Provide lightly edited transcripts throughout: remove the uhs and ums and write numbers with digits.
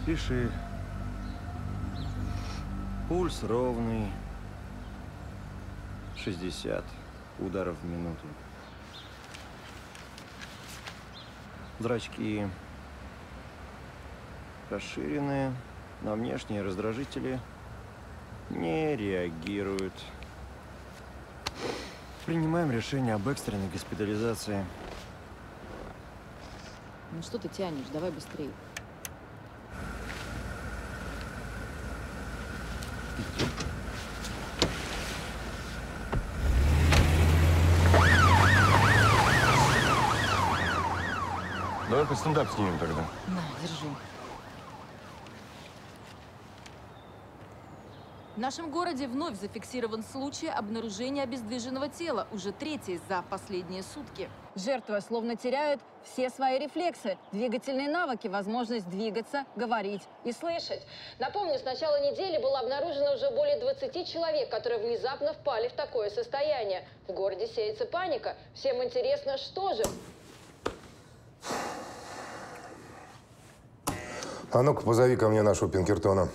Пиши. Пульс ровный. 60 ударов в минуту. Зрачки расширенные, на внешние раздражители не реагируют. Принимаем решение об экстренной госпитализации. Ну что ты тянешь? Давай быстрее. Давай под стендап снимем тогда. На, держи. В нашем городе вновь зафиксирован случай обнаружения обездвиженного тела, уже третий за последние сутки. Жертва словно теряет все свои рефлексы, двигательные навыки, возможность двигаться, говорить и слышать. Напомню, с начала недели было обнаружено уже более 20 человек, которые внезапно впали в такое состояние. В городе сеется паника. Всем интересно, что же? А ну-ка, позови ко мне нашего Пинкертона.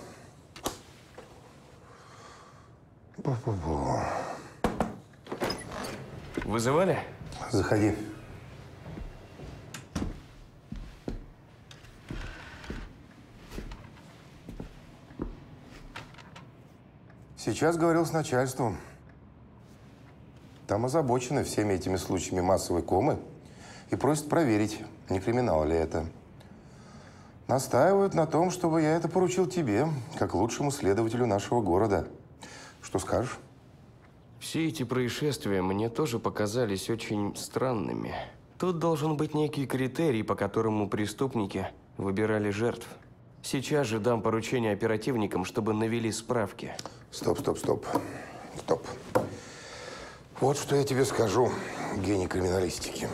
Вызывали? Заходи. Сейчас говорил с начальством. Там озабочены всеми этими случаями массовой комы и просят проверить, не криминал ли это. Настаивают на том, чтобы я это поручил тебе, как лучшему следователю нашего города. Что скажешь? Все эти происшествия мне тоже показались очень странными. Тут должен быть некий критерий, по которому преступники выбирали жертв. Сейчас же дам поручение оперативникам, чтобы навели справки. Стоп. Вот что я тебе скажу, гений криминалистики.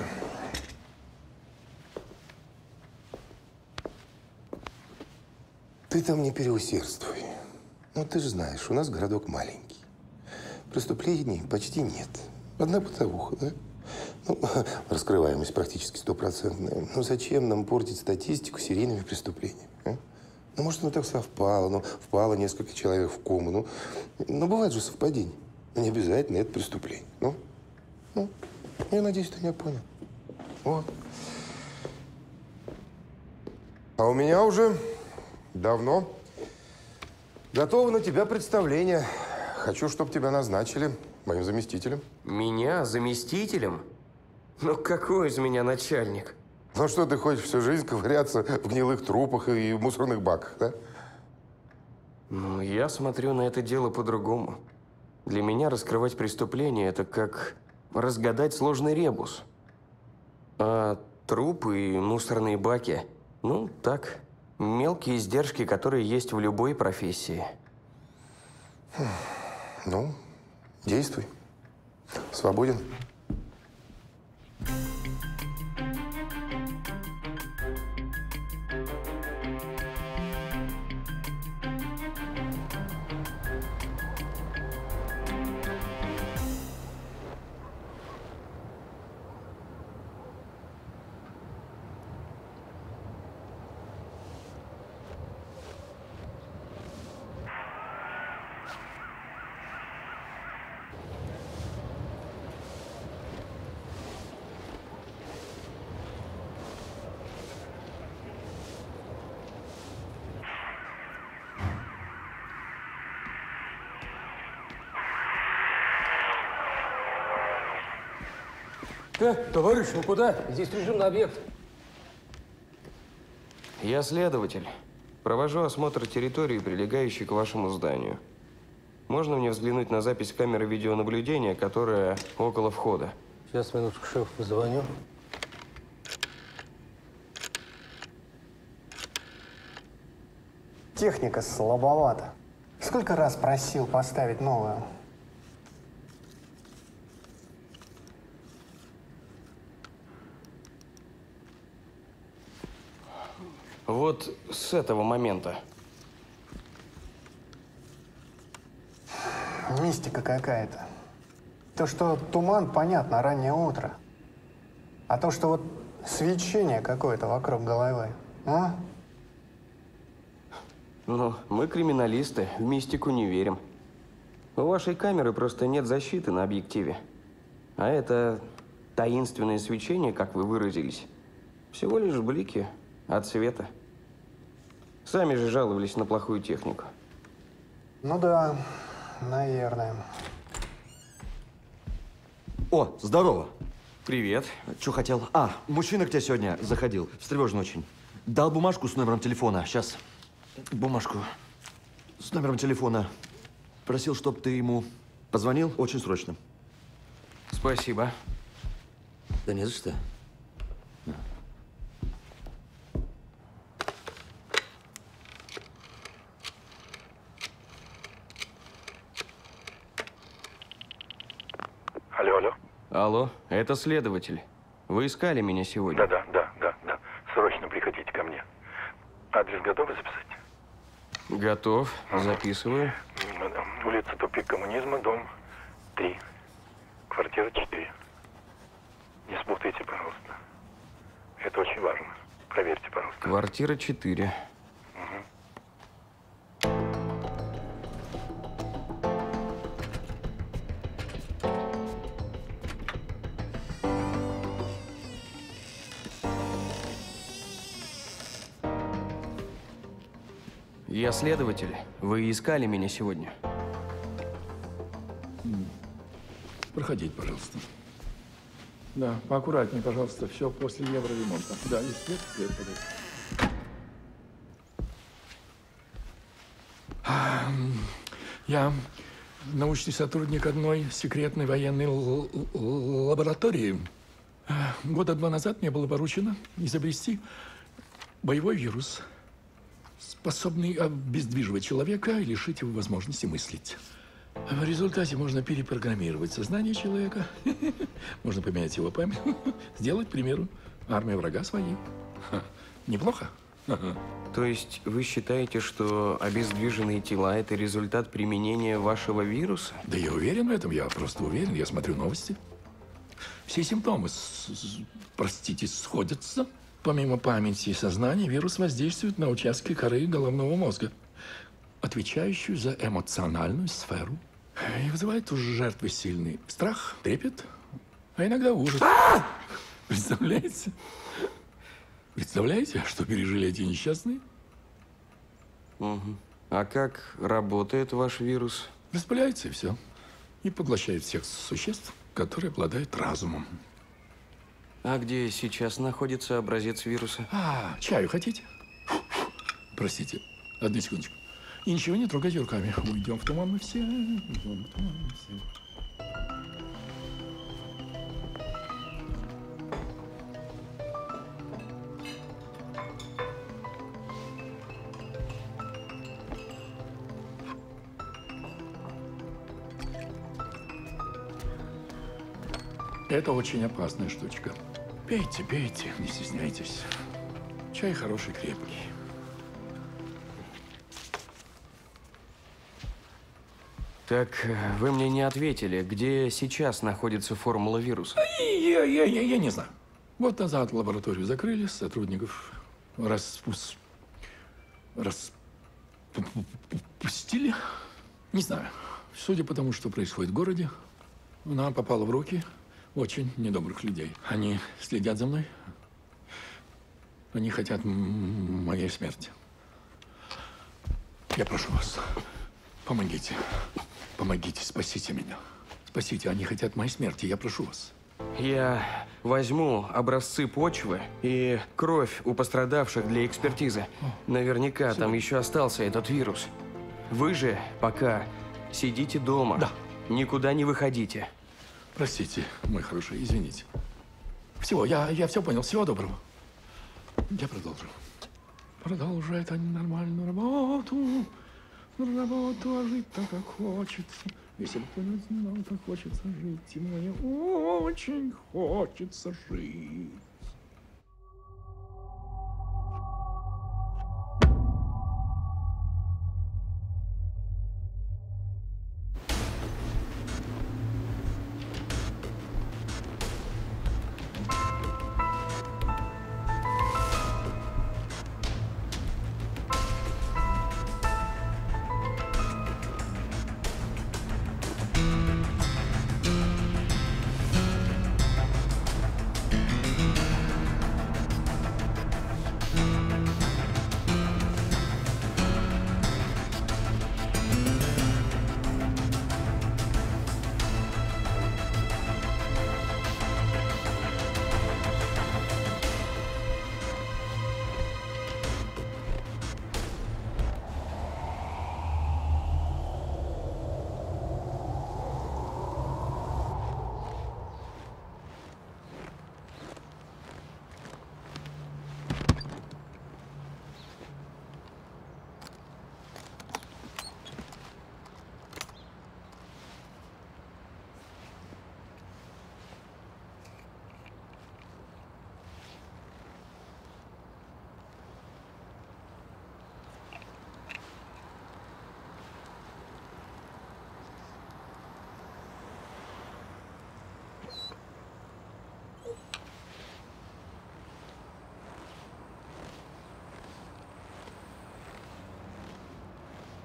Ты там не переусердствуй. Ну, ты же знаешь, у нас городок маленький. Преступлений почти нет. Одна бытовуха, да? Ну, раскрываемость практически стопроцентная. Ну, зачем нам портить статистику серийными преступлениями? А? Ну, может, оно так совпало, ну, впало несколько человек в кому. Ну, бывает же совпадение. Но не обязательно это преступление. Ну, я надеюсь, ты меня понял. Вот. А у меня уже давно готово на тебя представление. Хочу, чтобы тебя назначили моим заместителем. Меня заместителем? Ну какой из меня начальник? Ну что, ты хочешь всю жизнь ковыряться в гнилых трупах и в мусорных баках, да? Ну, я смотрю на это дело по-другому. Для меня раскрывать преступление – это как разгадать сложный ребус. А трупы и мусорные баки – ну, так, мелкие издержки, которые есть в любой профессии. Ну, действуй. Свободен. Товарищ, ну куда? Здесь режимный объект. Я следователь. Провожу осмотр территории, прилегающей к вашему зданию. Можно мне взглянуть на запись камеры видеонаблюдения, которая около входа? Сейчас, минутку, шеф, позвоню. Техника слабовата. Сколько раз просил поставить новую? Вот с этого момента. Мистика какая-то. То, что туман, понятно, раннее утро. А то, что вот свечение какое-то вокруг головы, а? Ну, мы криминалисты, в мистику не верим. У вашей камеры просто нет защиты на объективе. А это таинственное свечение, как вы выразились, всего лишь блики от света. Сами же жаловались на плохую технику. Ну да, наверное. О, здорово. Привет. Что хотел? А, мужчина к тебе сегодня заходил. Встревожен очень. Дал бумажку с номером телефона. Сейчас. Бумажку с номером телефона. Просил, чтобы ты ему позвонил очень срочно. Спасибо. Да не за что. Алло, алло. Алло, это следователь. Вы искали меня сегодня? Да. Срочно приходите ко мне. Адрес готовы записать? Готов. Записываю. Улица Тупик Коммунизма, дом 3. Квартира 4. Не спутайте, пожалуйста. Это очень важно. Проверьте, пожалуйста. Квартира 4. Я следователь. Вы искали меня сегодня? Проходите, пожалуйста. Да, поаккуратнее, пожалуйста. Все после евроремонта. Да, есть свет, подойди. Я научный сотрудник одной секретной военной лаборатории. Года 2 назад мне было поручено изобрести боевой вирус, способный обездвиживать человека и лишить его возможности мыслить. В результате можно перепрограммировать сознание человека, можно поменять его память, сделать, к примеру, армию врага своей. Неплохо? То есть вы считаете, что обездвиженные тела – это результат применения вашего вируса? Да я уверен в этом, я просто уверен, я смотрю новости. Все симптомы, простите, сходятся. Помимо памяти и сознания, вирус воздействует на участки коры головного мозга, отвечающую за эмоциональную сферу. И вызывает у жертвы сильный страх, трепет, а иногда ужас. Представляете? Представляете, что пережили эти несчастные? Угу. А как работает ваш вирус? Распыляется и все. И поглощает всех существ, которые обладают разумом. А где сейчас находится образец вируса? Чаю хотите? Простите, одну секундочку. И ничего не трогайте руками. Уйдем в туман мы все. Уйдем в туман мы все. Это очень опасная штучка. Пейте, пейте, не стесняйтесь. Чай хороший, крепкий. Так, вы мне не ответили, где сейчас находится формула вируса? Я не знаю. Год назад лабораторию закрыли, сотрудников распустили. Не знаю. Судя по тому, что происходит в городе, она попала в руки очень недобрых людей. Они следят за мной. Они хотят моей смерти. Я прошу вас, помогите. Помогите, спасите меня. Спасите, они хотят моей смерти, я прошу вас. Я возьму образцы почвы и кровь у пострадавших для экспертизы. Наверняка там еще остался этот вирус. Вы же пока сидите дома. Да. Никуда не выходите. Простите, мой хороший, извините. Всего, я все понял. Всего доброго. Я продолжу. Продолжает они нормальную работу. Работу, а жить так, как хочется. Если бы кто не знал, как хочется жить, и мне очень хочется жить.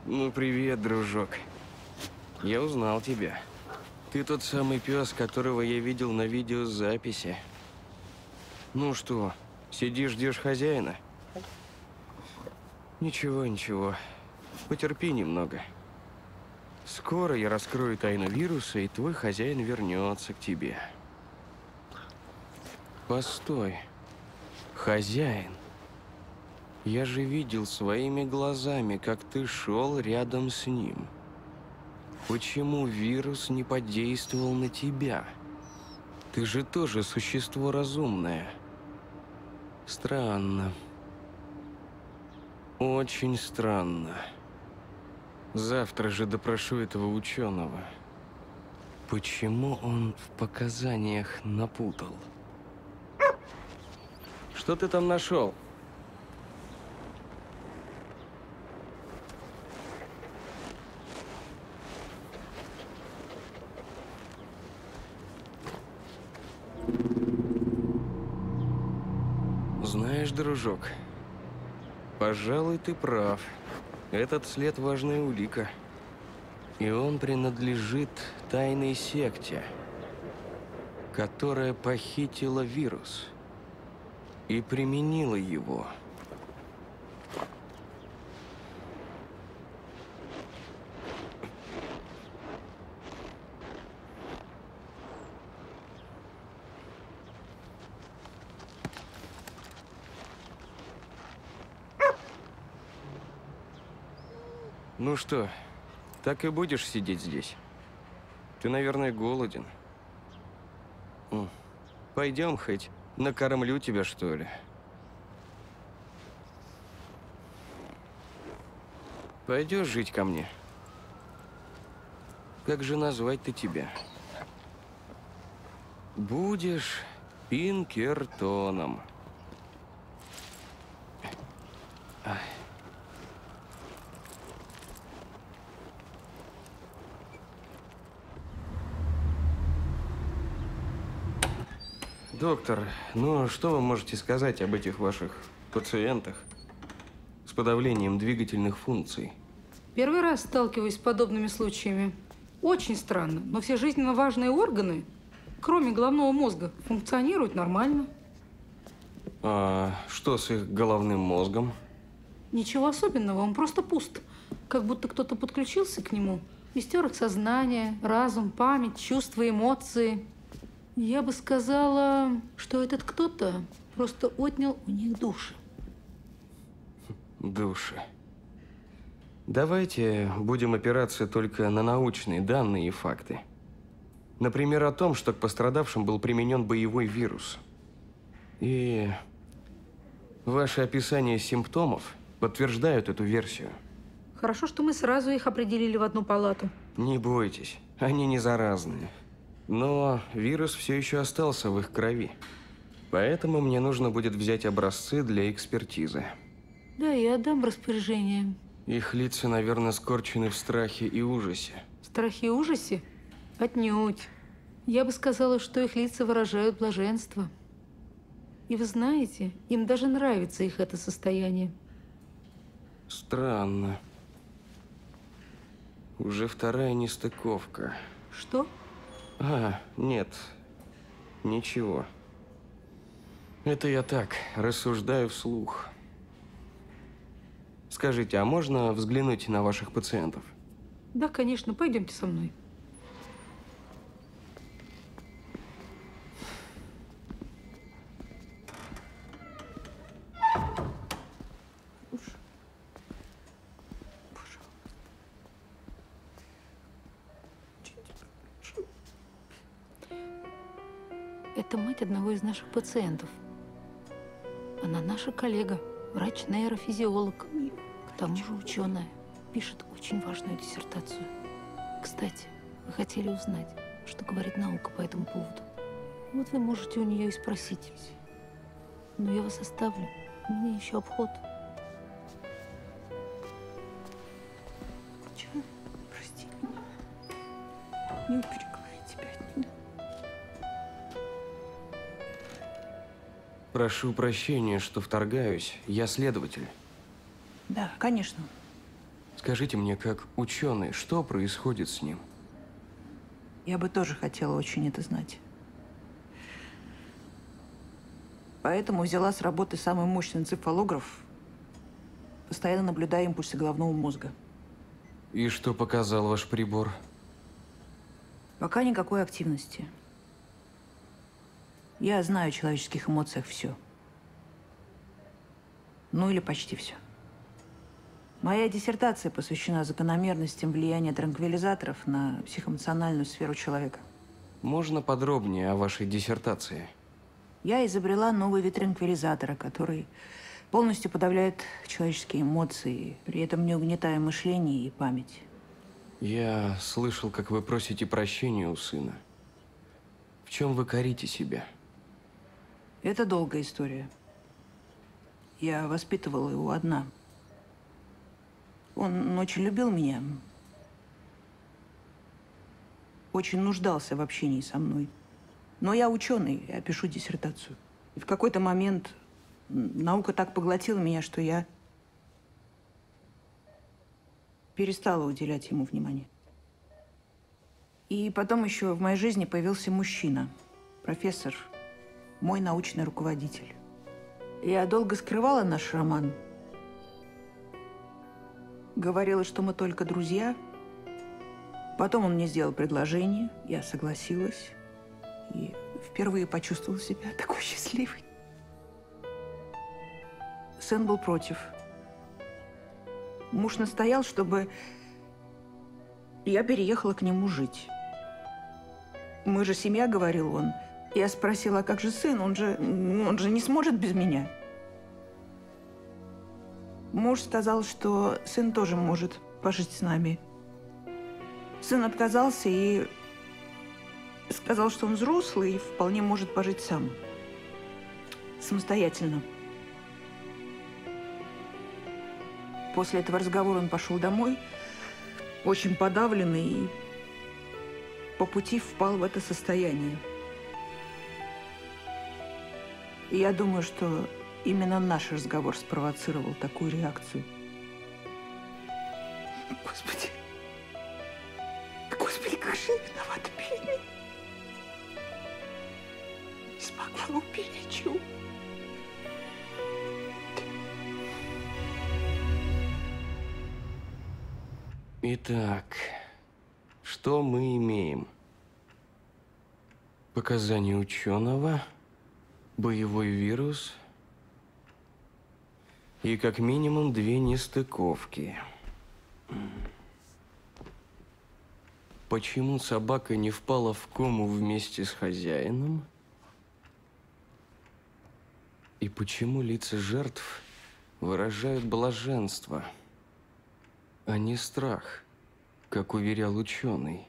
Ну, привет, дружок. Я узнал тебя. Ты тот самый пес, которого я видел на видеозаписи. Ну что, сидишь, ждешь хозяина? Ничего, ничего. Потерпи немного. Скоро я раскрою тайну вируса, и твой хозяин вернется к тебе. Постой. Хозяин. Я же видел своими глазами, как ты шел рядом с ним. Почему вирус не подействовал на тебя? Ты же тоже существо разумное. Странно. Очень странно. Завтра же допрошу этого ученого. Почему он в показаниях напутал? Что ты там нашел? Знаешь, дружок, пожалуй, ты прав. Этот след – важная улика. И он принадлежит тайной секте, которая похитила вирус и применила его. Ну что, так и будешь сидеть здесь? Ты, наверное, голоден. Пойдем хоть накормлю тебя, что ли. Пойдешь жить ко мне? Как же назвать-то тебя? Будешь Пинкертоном. Доктор, ну что вы можете сказать об этих ваших пациентах с подавлением двигательных функций? Первый раз сталкиваюсь с подобными случаями. Очень странно, но все жизненно важные органы, кроме головного мозга, функционируют нормально. А что с их головным мозгом? Ничего особенного, он просто пуст. Как будто кто-то подключился к нему и стер их сознание, разум, память, чувства, эмоции. Я бы сказала, что этот кто-то просто отнял у них души. Души. Давайте будем опираться только на научные данные и факты. Например, о том, что к пострадавшим был применен боевой вирус. И ваши описания симптомов подтверждают эту версию. Хорошо, что мы сразу их определили в одну палату. Не бойтесь, они не заразные. Но вирус все еще остался в их крови. Поэтому мне нужно будет взять образцы для экспертизы. Да, я отдам распоряжение. Их лица, наверное, скорчены в страхе и ужасе. В страхе и ужасе? Отнюдь. Я бы сказала, что их лица выражают блаженство. И вы знаете, им даже нравится их это состояние. Странно. Уже вторая нестыковка. Что? Нет. Ничего. Это я так, рассуждаю вслух. Скажите, а можно взглянуть на ваших пациентов? Да, конечно. Пойдемте со мной. Это мать одного из наших пациентов. Она наша коллега, врач-нейрофизиолог, к тому же ученая. Пишет очень важную диссертацию. Кстати, вы хотели узнать, что говорит наука по этому поводу. Вот вы можете у нее и спросить. Но я вас оставлю. У меня еще обход. Чего? Прости меня. Не переговорить тебя от нее. Прошу прощения, что вторгаюсь. Я следователь. Да, конечно. Скажите мне, как ученый, что происходит с ним? Я бы тоже хотела очень это знать. Поэтому взяла с работы самый мощный энцефалограф, постоянно наблюдая импульсы головного мозга. И что показал ваш прибор? Пока никакой активности. Я знаю о человеческих эмоциях все. Ну или почти все. Моя диссертация посвящена закономерностям влияния транквилизаторов на психоэмоциональную сферу человека. Можно подробнее о вашей диссертации? Я изобрела новый вид транквилизатора, который полностью подавляет человеческие эмоции, при этом не угнетая мышление и память. Я слышал, как вы просите прощения у сына. В чем вы корите себя? Это долгая история. Я воспитывала его одна. Он очень любил меня. Очень нуждался в общении со мной. Но я ученый, я пишу диссертацию. И в какой-то момент наука так поглотила меня, что я перестала уделять ему внимание. И потом еще в моей жизни появился мужчина, профессор, мой научный руководитель. Я долго скрывала наш роман. Говорила, что мы только друзья. Потом он мне сделал предложение, я согласилась. И впервые почувствовала себя такой счастливой. Сын был против. Муж настоял, чтобы я переехала к нему жить. Мы же семья, говорил он. Я спросила, а как же сын? Он же не сможет без меня. Муж сказал, что сын тоже может пожить с нами. Сын отказался и сказал, что он взрослый и вполне может пожить сам. Самостоятельно. После этого разговора он пошел домой, очень подавленный, и по пути впал в это состояние. И я думаю, что именно наш разговор спровоцировал такую реакцию. Господи, как же я виновата перед ним. Не смогла уберечь его. Итак, что мы имеем? Показания ученого, боевой вирус и как минимум 2 нестыковки. Почему собака не впала в кому вместе с хозяином? И почему лица жертв выражают блаженство, а не страх, как уверял ученый?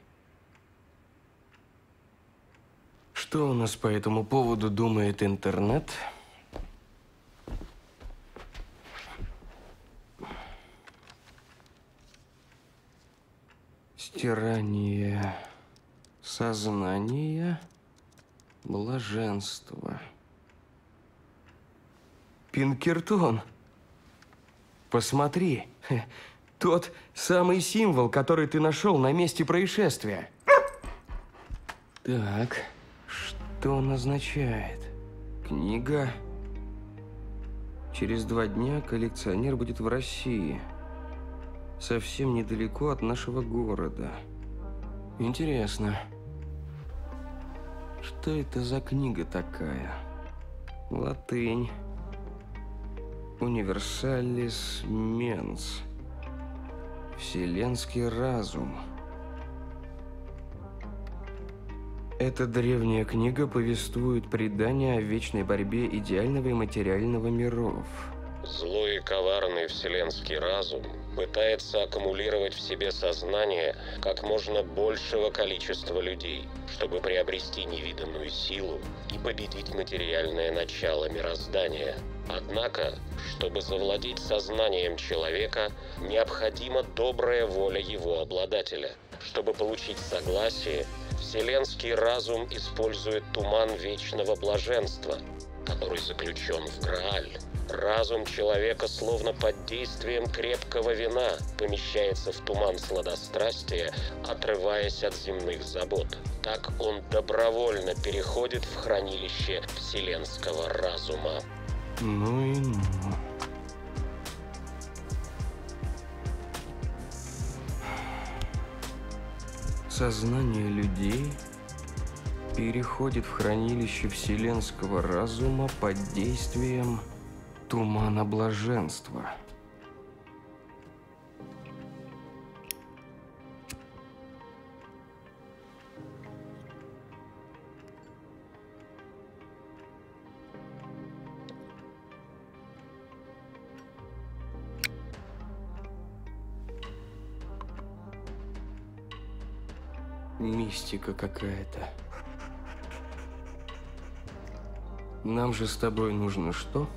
Что у нас по этому поводу думает интернет? Стирание сознания, блаженство. Пинкертон, посмотри, тот самый символ, который ты нашел на месте происшествия. Так, что он означает? Книга. Через 2 дня коллекционер будет в России. Совсем недалеко от нашего города. Интересно, что это за книга такая? Латынь. Универсалис менс. Вселенский разум. Эта древняя книга повествует предание о вечной борьбе идеального и материального миров. Злой и коварный вселенский разум пытается аккумулировать в себе сознание как можно большего количества людей, чтобы приобрести невиданную силу и победить материальное начало мироздания. Однако, чтобы завладеть сознанием человека, необходима добрая воля его обладателя. Чтобы получить согласие, вселенский разум использует туман вечного блаженства, который заключен в Грааль. Разум человека, словно под действием крепкого вина, помещается в туман сладострастия, отрываясь от земных забот. Так он добровольно переходит в хранилище вселенского разума. Ну и ну. Сознание людей переходит в хранилище вселенского разума под действием тумана блаженства. Мистика какая-то. Нам же с тобой нужно что?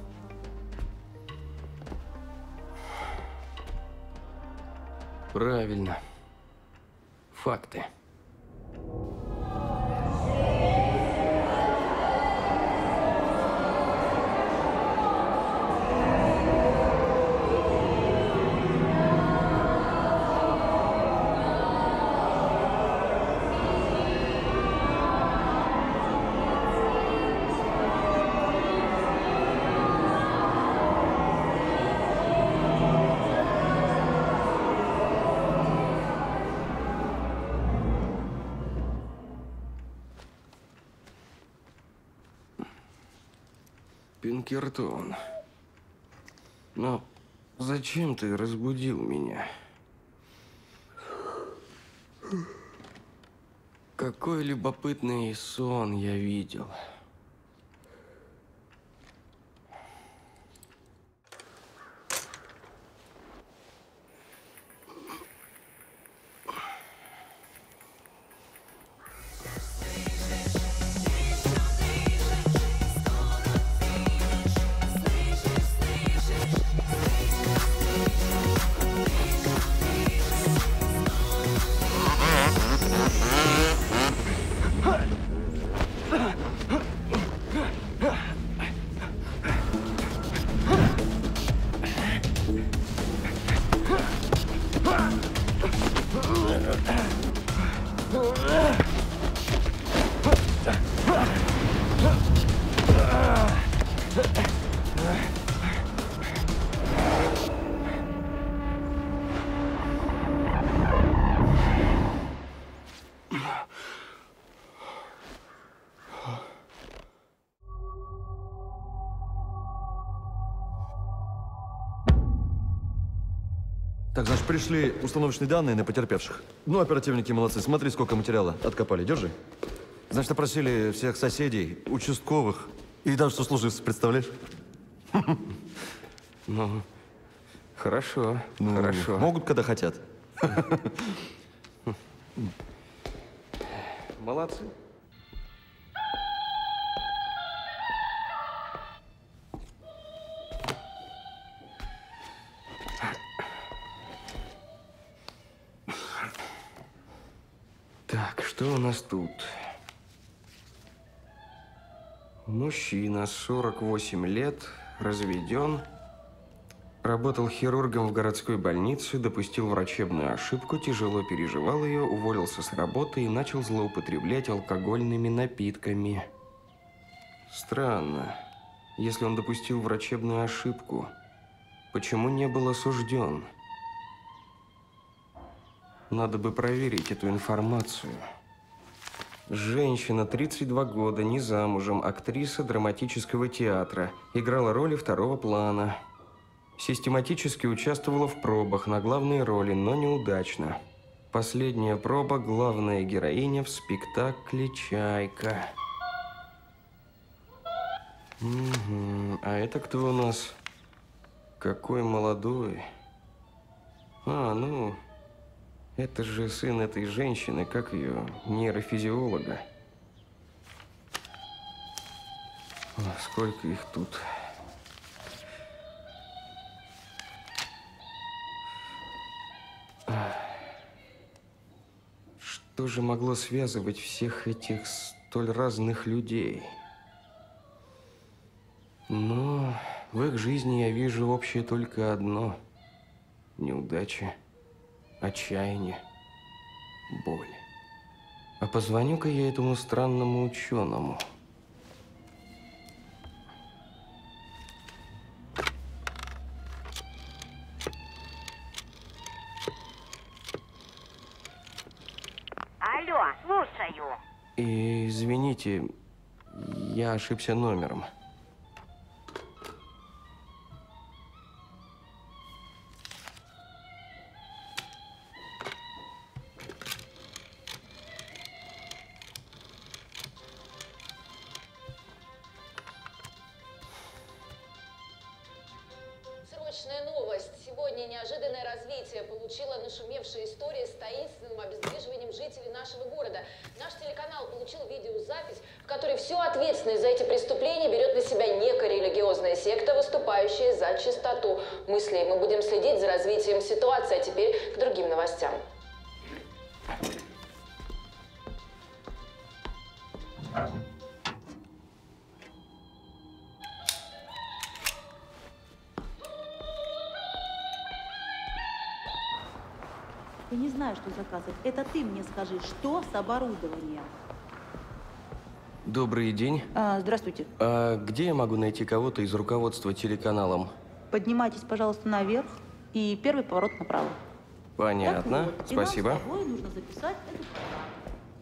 Правильно. Факты. Пинкертон. Но зачем ты разбудил меня? Какой любопытный сон я видел. Так, значит, пришли установочные данные на потерпевших. Ну, оперативники молодцы. Смотри, сколько материала откопали. Держи. Значит, опросили всех соседей, участковых и даже сослуживцев, представляешь? Ну, хорошо, хорошо. Могут, когда хотят. Молодцы. Так, что у нас тут? Мужчина, 48 лет, разведен, работал хирургом в городской больнице, допустил врачебную ошибку, тяжело переживал ее, уволился с работы и начал злоупотреблять алкогольными напитками. Странно. Если он допустил врачебную ошибку, почему не был осужден? Надо бы проверить эту информацию. Женщина, 32 года, не замужем, актриса драматического театра. Играла роли второго плана. Систематически участвовала в пробах на главные роли, но неудачно. Последняя проба – главная героиня в спектакле «Чайка». Угу. А это кто у нас? Какой молодой. А, ну... Это же сын этой женщины, как ее, нейрофизиолога. О, сколько их тут. Что же могло связывать всех этих столь разных людей? Но в их жизни я вижу общее только одно – неудача, отчаяние, боль. А позвоню-ка я этому странному ученому. Алло, слушаю. Извините, я ошибся номером. Срочная новость. Сегодня неожиданное развитие получила нашумевшая история с таинственным обездвиживанием жителей нашего города. Наш телеканал получил видеозапись, в которой всю ответственность за эти преступления берет на себя некая религиозная секта, выступающая за чистоту мыслей. Мы будем следить за развитием ситуации, а теперь к другим новостям. Я не знаю, что заказывать. Это ты мне скажи, что с оборудованием? Добрый день. Здравствуйте. А где я могу найти кого-то из руководства телеканалом? Поднимайтесь, пожалуйста, наверх и первый поворот направо. Понятно. Так вот, Спасибо. И нам с тобой нужно записать эту программу.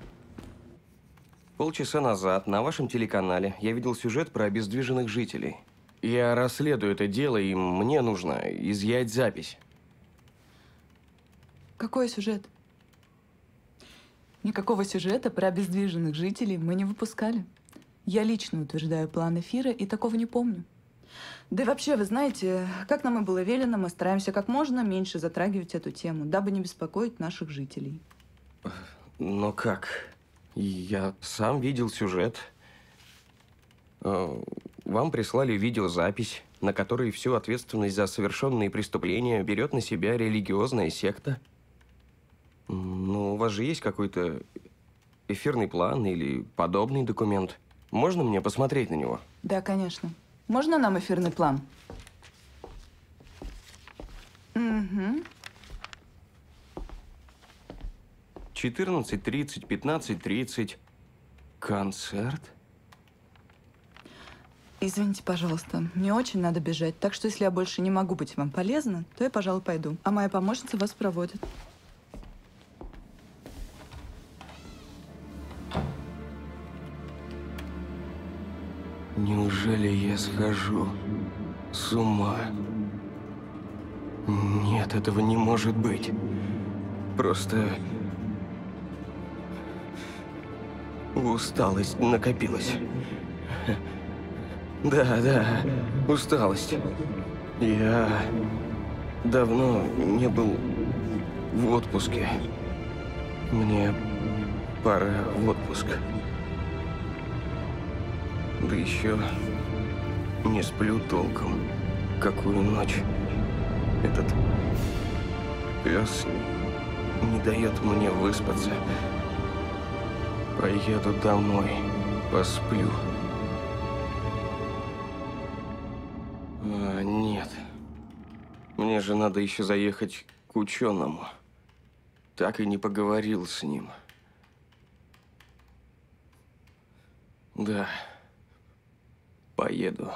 Полчаса назад на вашем телеканале я видел сюжет про обездвиженных жителей. Я расследую это дело, и мне нужно изъять запись. Какой сюжет? Никакого сюжета про обездвиженных жителей мы не выпускали. Я лично утверждаю план эфира и такого не помню. Да и вообще, вы знаете, как нам и было велено, мы стараемся как можно меньше затрагивать эту тему, дабы не беспокоить наших жителей. Но как? Я сам видел сюжет. Вам прислали видеозапись, на которой всю ответственность за совершенные преступления берет на себя религиозная секта. Ну, у вас же есть какой-то эфирный план или подобный документ? Можно мне посмотреть на него? Да, конечно. Можно нам эфирный план? Угу. 14:30, 15:30. Концерт? Извините, пожалуйста, мне очень надо бежать, так что если я больше не могу быть вам полезна, то я, пожалуй, пойду. А моя помощница вас проводит. Неужели я схожу с ума? Нет, этого не может быть. Просто усталость накопилась. Да, усталость. Я давно не был в отпуске. Мне пора в отпуск. Да еще не сплю толком. Какую ночь. Этот пес не дает мне выспаться. Поеду домой, посплю. Нет. Мне же надо еще заехать к ученому. Так и не поговорил с ним. Да. Поеду.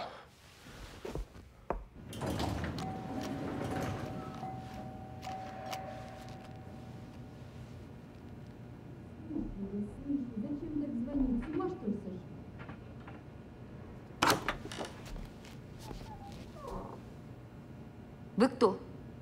Вы кто?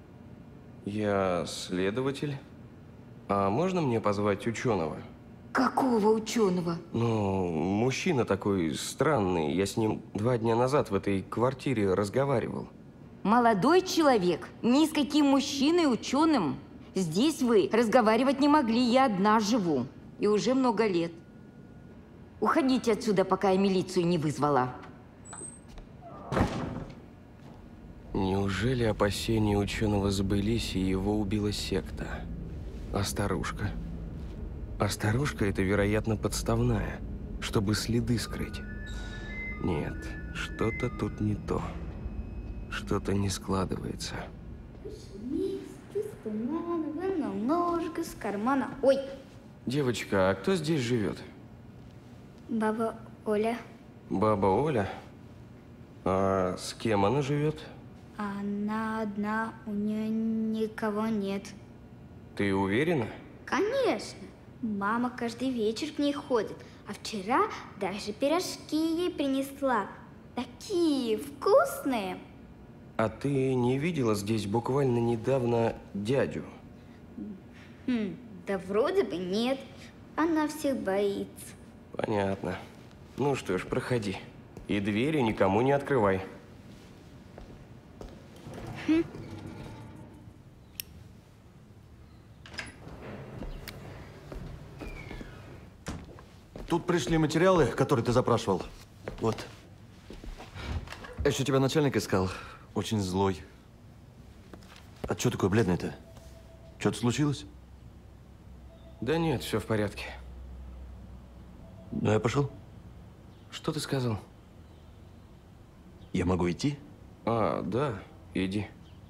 Я следователь. А можно мне позвать ученого? Какого ученого? Ну, мужчина такой странный. Я с ним 2 дня назад в этой квартире разговаривал. Молодой человек, ни с каким мужчиной, ученым. Здесь вы разговаривать не могли, я одна живу. И уже много лет. Уходите отсюда, пока я милицию не вызвала. Неужели опасения ученого сбылись, и его убила секта? А старушка? А старушка – это, вероятно, подставная, чтобы следы скрыть. Нет, что-то тут не то. Что-то не складывается. Вместе с туманом вынул ножик из кармана. Ой, Девочка, а кто здесь живет? баба Оля. Баба Оля? А с кем она живет? Она одна, у нее никого нет. Ты уверена? Конечно. Мама каждый вечер к ней ходит. А вчера даже пирожки ей принесла. Такие вкусные. А ты не видела здесь буквально недавно дядю? Да вроде бы нет. Она всех боится. Понятно. Ну что ж, проходи. И двери никому не открывай. Тут пришли материалы, которые ты запрашивал. Вот. Еще тебя начальник искал. Очень злой. А что такое бледный-то? Что-то случилось? Да нет, все в порядке. Ну, я пошел. Что ты сказал? Я могу идти? А, да, иди.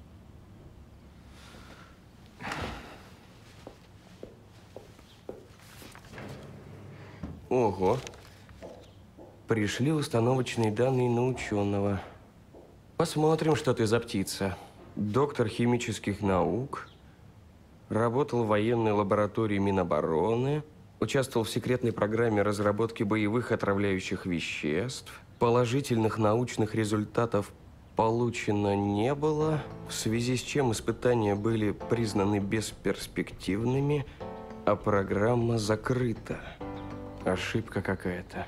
Ого. Пришли установочные данные на ученого. Посмотрим, что ты за птица. Доктор химических наук. Работал в военной лаборатории Минобороны. Участвовал в секретной программе разработки боевых отравляющих веществ. Положительных научных результатов получено не было, в связи с чем испытания были признаны бесперспективными, а программа закрыта. Ошибка какая-то.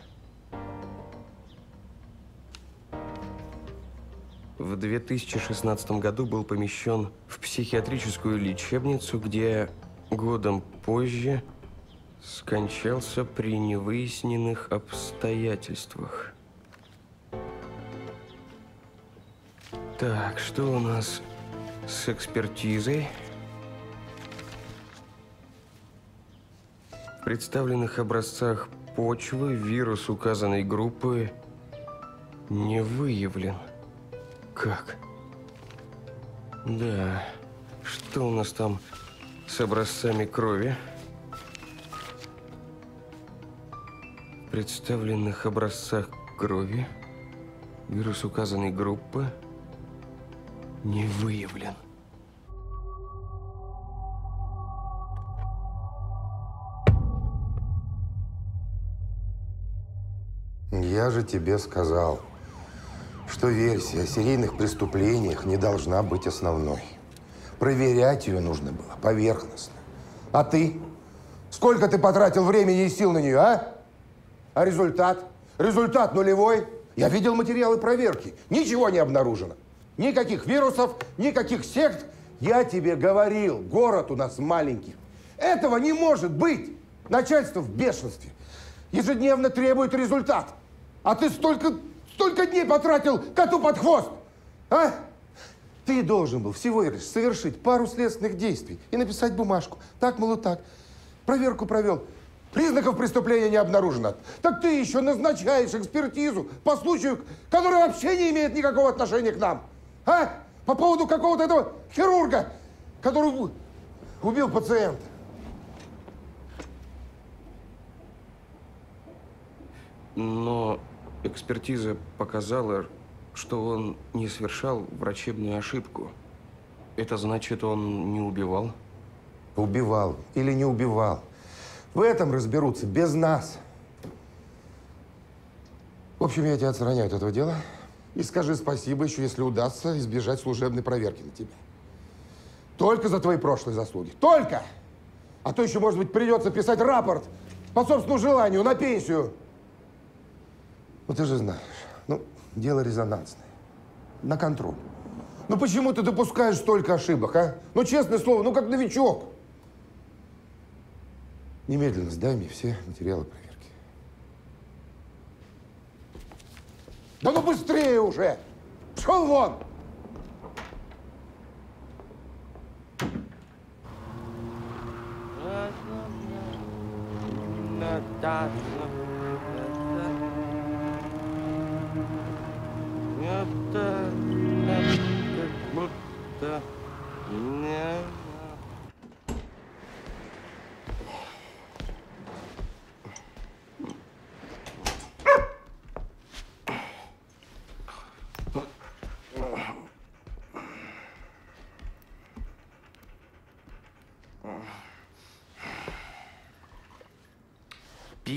В 2016 году был помещен в психиатрическую лечебницу, где годом позже скончался при невыясненных обстоятельствах. Так, что у нас с экспертизой? В представленных образцах почвы вирус указанной группы не выявлен. Как? Да. Что у нас там с образцами крови? В представленных образцах крови вирус указанной группы не выявлен. Я же тебе сказал, что версия о серийных преступлениях не должна быть основной. Проверять ее нужно было поверхностно. А ты? Сколько ты потратил времени и сил на нее, а? А результат? Результат нулевой. Я видел материалы проверки. Ничего не обнаружено. Никаких вирусов, никаких сект. Я тебе говорил, город у нас маленький. Этого не может быть. Начальство в бешенстве. Ежедневно требует результат. А ты столько дней потратил коту под хвост. А? Ты должен был всего лишь совершить пару следственных действий и написать бумажку. Так, мол, так. Проверку провел. Признаков преступления не обнаружено. Так ты еще назначаешь экспертизу по случаю, который вообще не имеет никакого отношения к нам. А? По поводу какого-то этого хирурга, который убил пациента. Но экспертиза показала, что он не совершал врачебную ошибку. Это значит, он не убивал? Убивал или не убивал. В этом разберутся без нас. В общем, я тебя отстраняю от этого дела. И скажи спасибо еще, если удастся избежать служебной проверки на тебя. Только за твои прошлые заслуги. Только! А то еще, может быть, придется писать рапорт по собственному желанию на пенсию. Ну, ты же знаешь, дело резонансное. На контроль. Ну, почему ты допускаешь столько ошибок, а? Ну, честное слово, как новичок. Немедленно сдай мне все материалы проверки. Да ну быстрее уже! Пшел вон!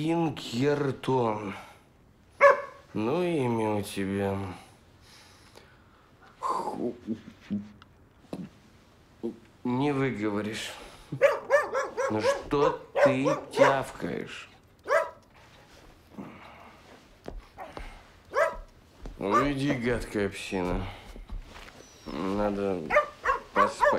Пинкертон. Ну, имя у тебя. Не выговоришь. Ну что ты тявкаешь? Уйди, гадкая псина. Надо поспать.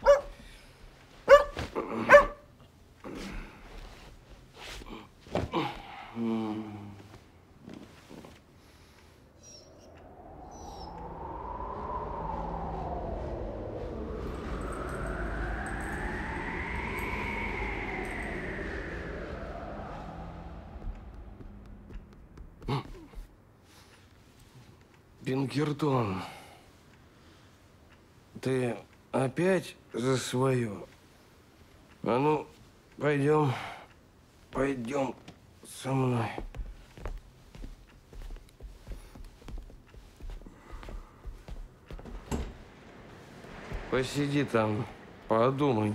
Пинкертон, ты опять за свое? А ну, пойдем со мной. Посиди там, подумай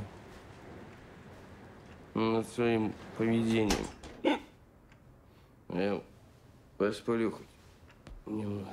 над своим поведением. Я посплю хоть немного.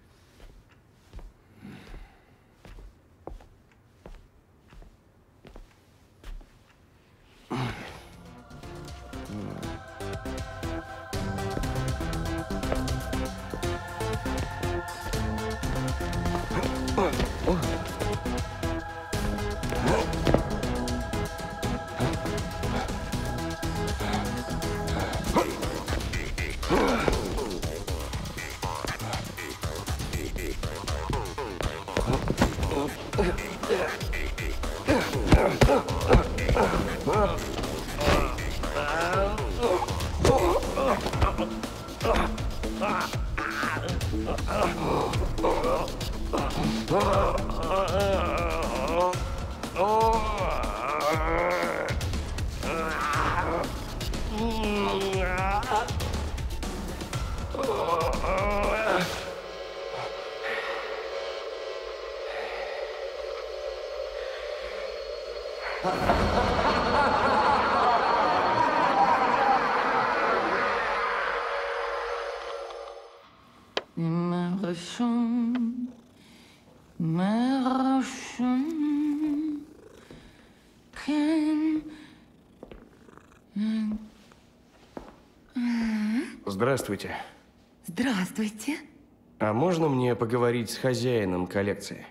Здравствуйте. Здравствуйте. А можно мне поговорить с хозяином коллекции?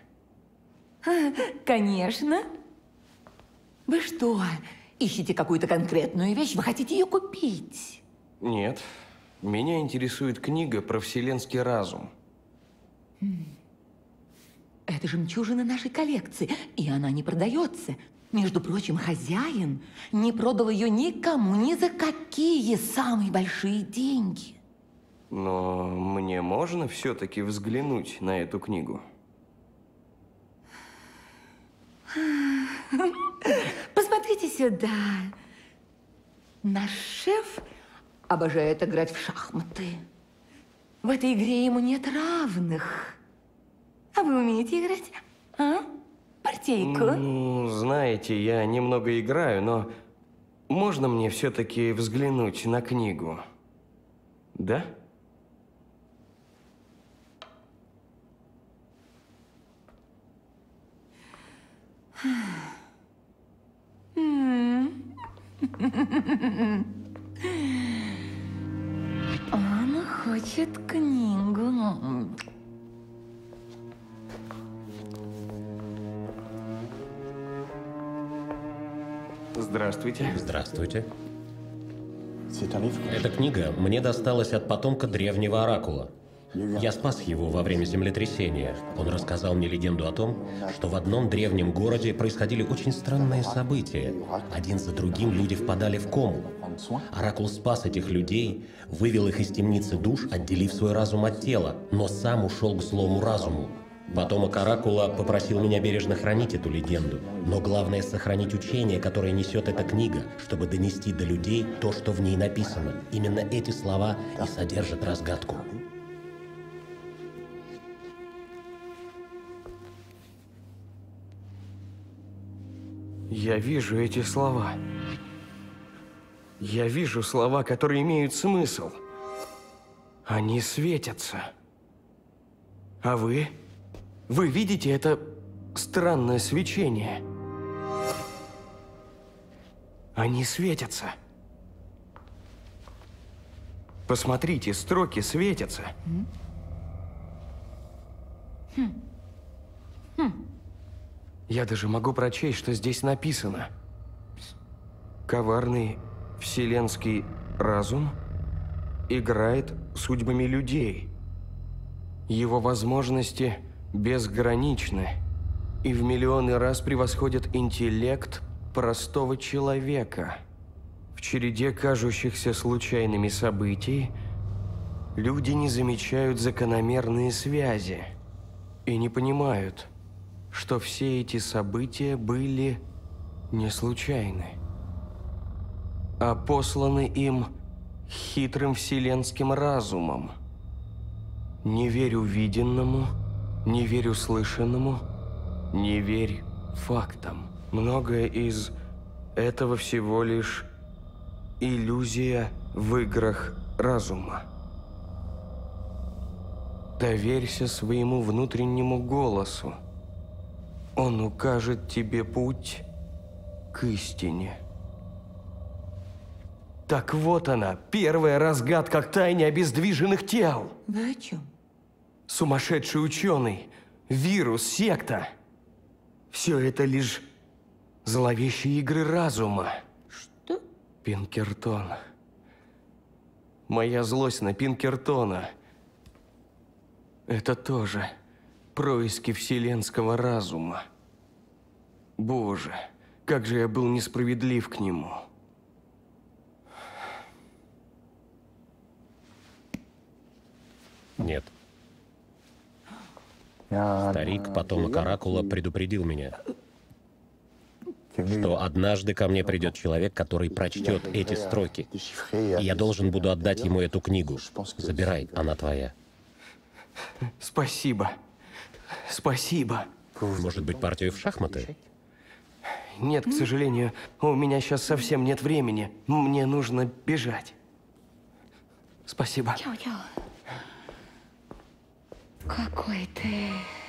Конечно. Вы что, ищете какую-то конкретную вещь? Вы хотите ее купить? Нет. Меня интересует книга про вселенский разум. Это жемчужина нашей коллекции, и она не продается. Между прочим, хозяин не продал ее никому ни за какие самые большие деньги. Но мне можно все-таки взглянуть на эту книгу? Посмотрите сюда. Наш шеф обожает играть в шахматы. В этой игре ему нет равных. А вы умеете играть? А? Партийку? Ну, знаете, я немного играю, но можно мне все-таки взглянуть на книгу? Да? Он хочет книгу. Здравствуйте. Здравствуйте. Эта книга мне досталась от потомка древнего оракула. Я спас его во время землетрясения. Он рассказал мне легенду о том, что в одном древнем городе происходили очень странные события. Один за другим люди впадали в кому. Оракул спас этих людей, вывел их из темницы душ, отделив свой разум от тела, но сам ушел к злому разуму. Потомок Оракула попросил меня бережно хранить эту легенду. Но главное — сохранить учение, которое несет эта книга, чтобы донести до людей то, что в ней написано. Именно эти слова и содержат разгадку. Я вижу эти слова. Я вижу слова, которые имеют смысл. Они светятся. А вы? Вы видите это странное свечение? Они светятся. Посмотрите, строки светятся. Я даже могу прочесть, что здесь написано. Коварный вселенский разум играет судьбами людей. Его возможности безграничны и в миллионы раз превосходят интеллект простого человека. В череде кажущихся случайными событий люди не замечают закономерные связи и не понимают, что все эти события были не случайны, а посланы им хитрым вселенским разумом. Не верь увиденному, не верь услышанному, не верь фактам. Многое из этого всего лишь иллюзия в играх разума. Доверься своему внутреннему голосу. Он укажет тебе путь к истине. Так вот она, первая разгадка к тайне обездвиженных тел. Вы о чем? Сумасшедший ученый, вирус, секта. Все это лишь зловещие игры разума. Что? Пинкертон. Моя злость на Пинкертона. Это тоже происки вселенского разума. Боже, как же я был несправедлив к нему. Нет. Старик, потомок Оракула, предупредил меня, что однажды ко мне придет человек, который прочтет эти строки, и я должен буду отдать ему эту книгу. Забирай, она твоя. Спасибо. Спасибо. Может быть, партию в шахматы? Нет, к сожалению, у меня сейчас совсем нет времени. Мне нужно бежать. Спасибо. Чао-чао. Какой ты...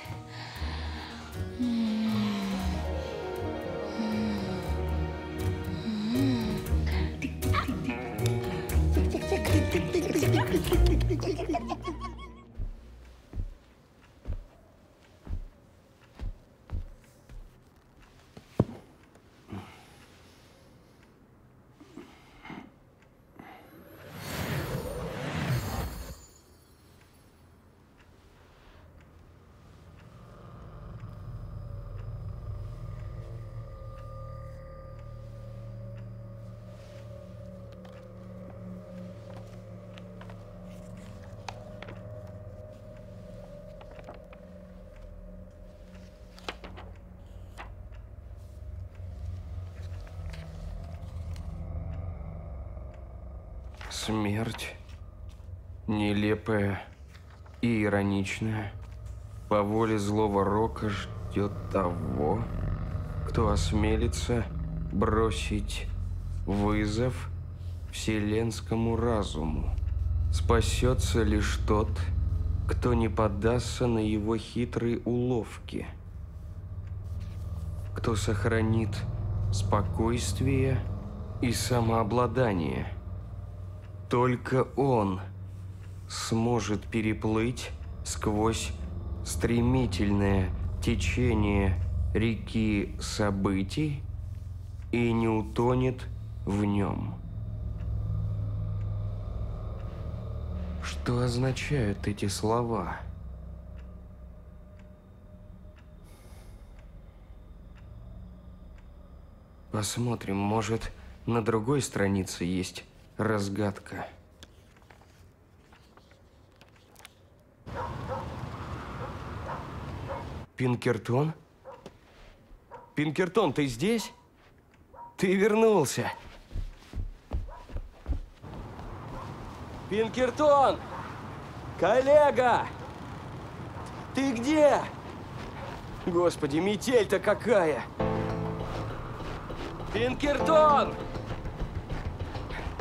Смерть, нелепая и ироничная, по воле злого рока ждет того, кто осмелится бросить вызов вселенскому разуму. Спасется лишь тот, кто не поддастся на его хитрые уловки, кто сохранит спокойствие и самообладание. Только он сможет переплыть сквозь стремительное течение реки событий и не утонет в нем. Что означают эти слова? Посмотрим, может, на другой странице есть разгадка. Пинкертон? Пинкертон, ты здесь? Ты вернулся. Пинкертон! Коллега! Ты где? Господи, метель-то какая! Пинкертон!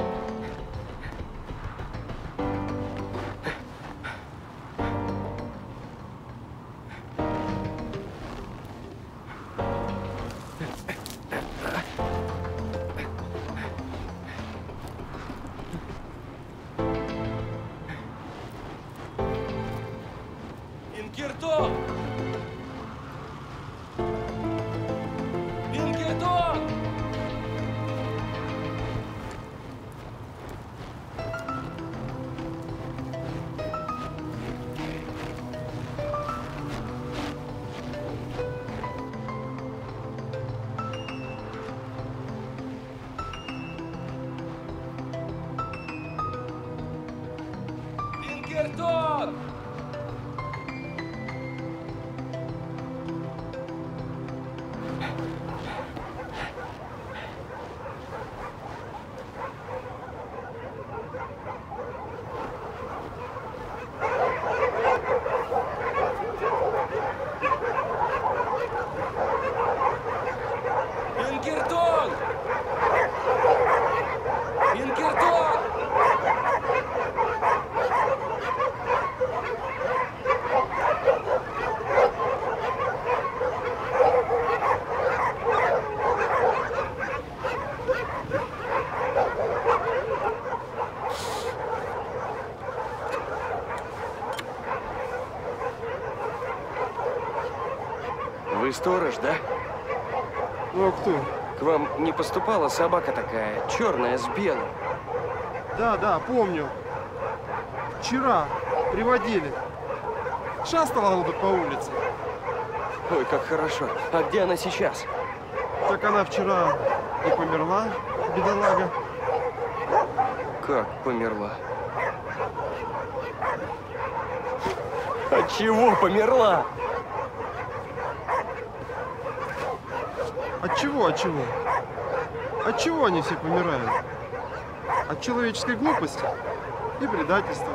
Пинкертон! Пинкертон! Пинкертон! Пинкертон! Пинкертон! Вы сторож, да? Ну а кто? К вам не поступала собака такая, черная с белым? Да, помню. Вчера приводили. Шастала она тут по улице. Ой, как хорошо. А где она сейчас? Так она вчера и померла, бедолага. Как померла? От чего померла? От чего? От чего они все помирают? От человеческой глупости и предательства.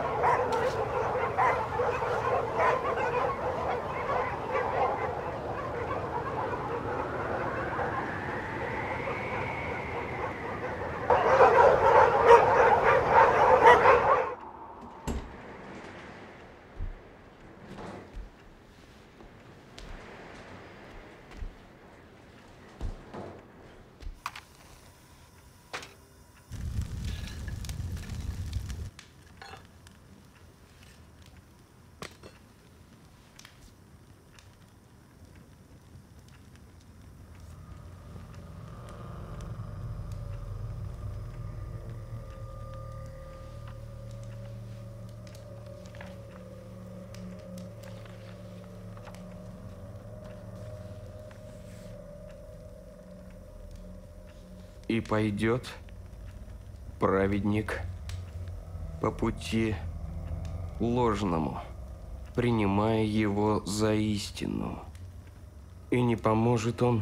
И пойдет праведник по пути ложному, принимая его за истину. И не поможет он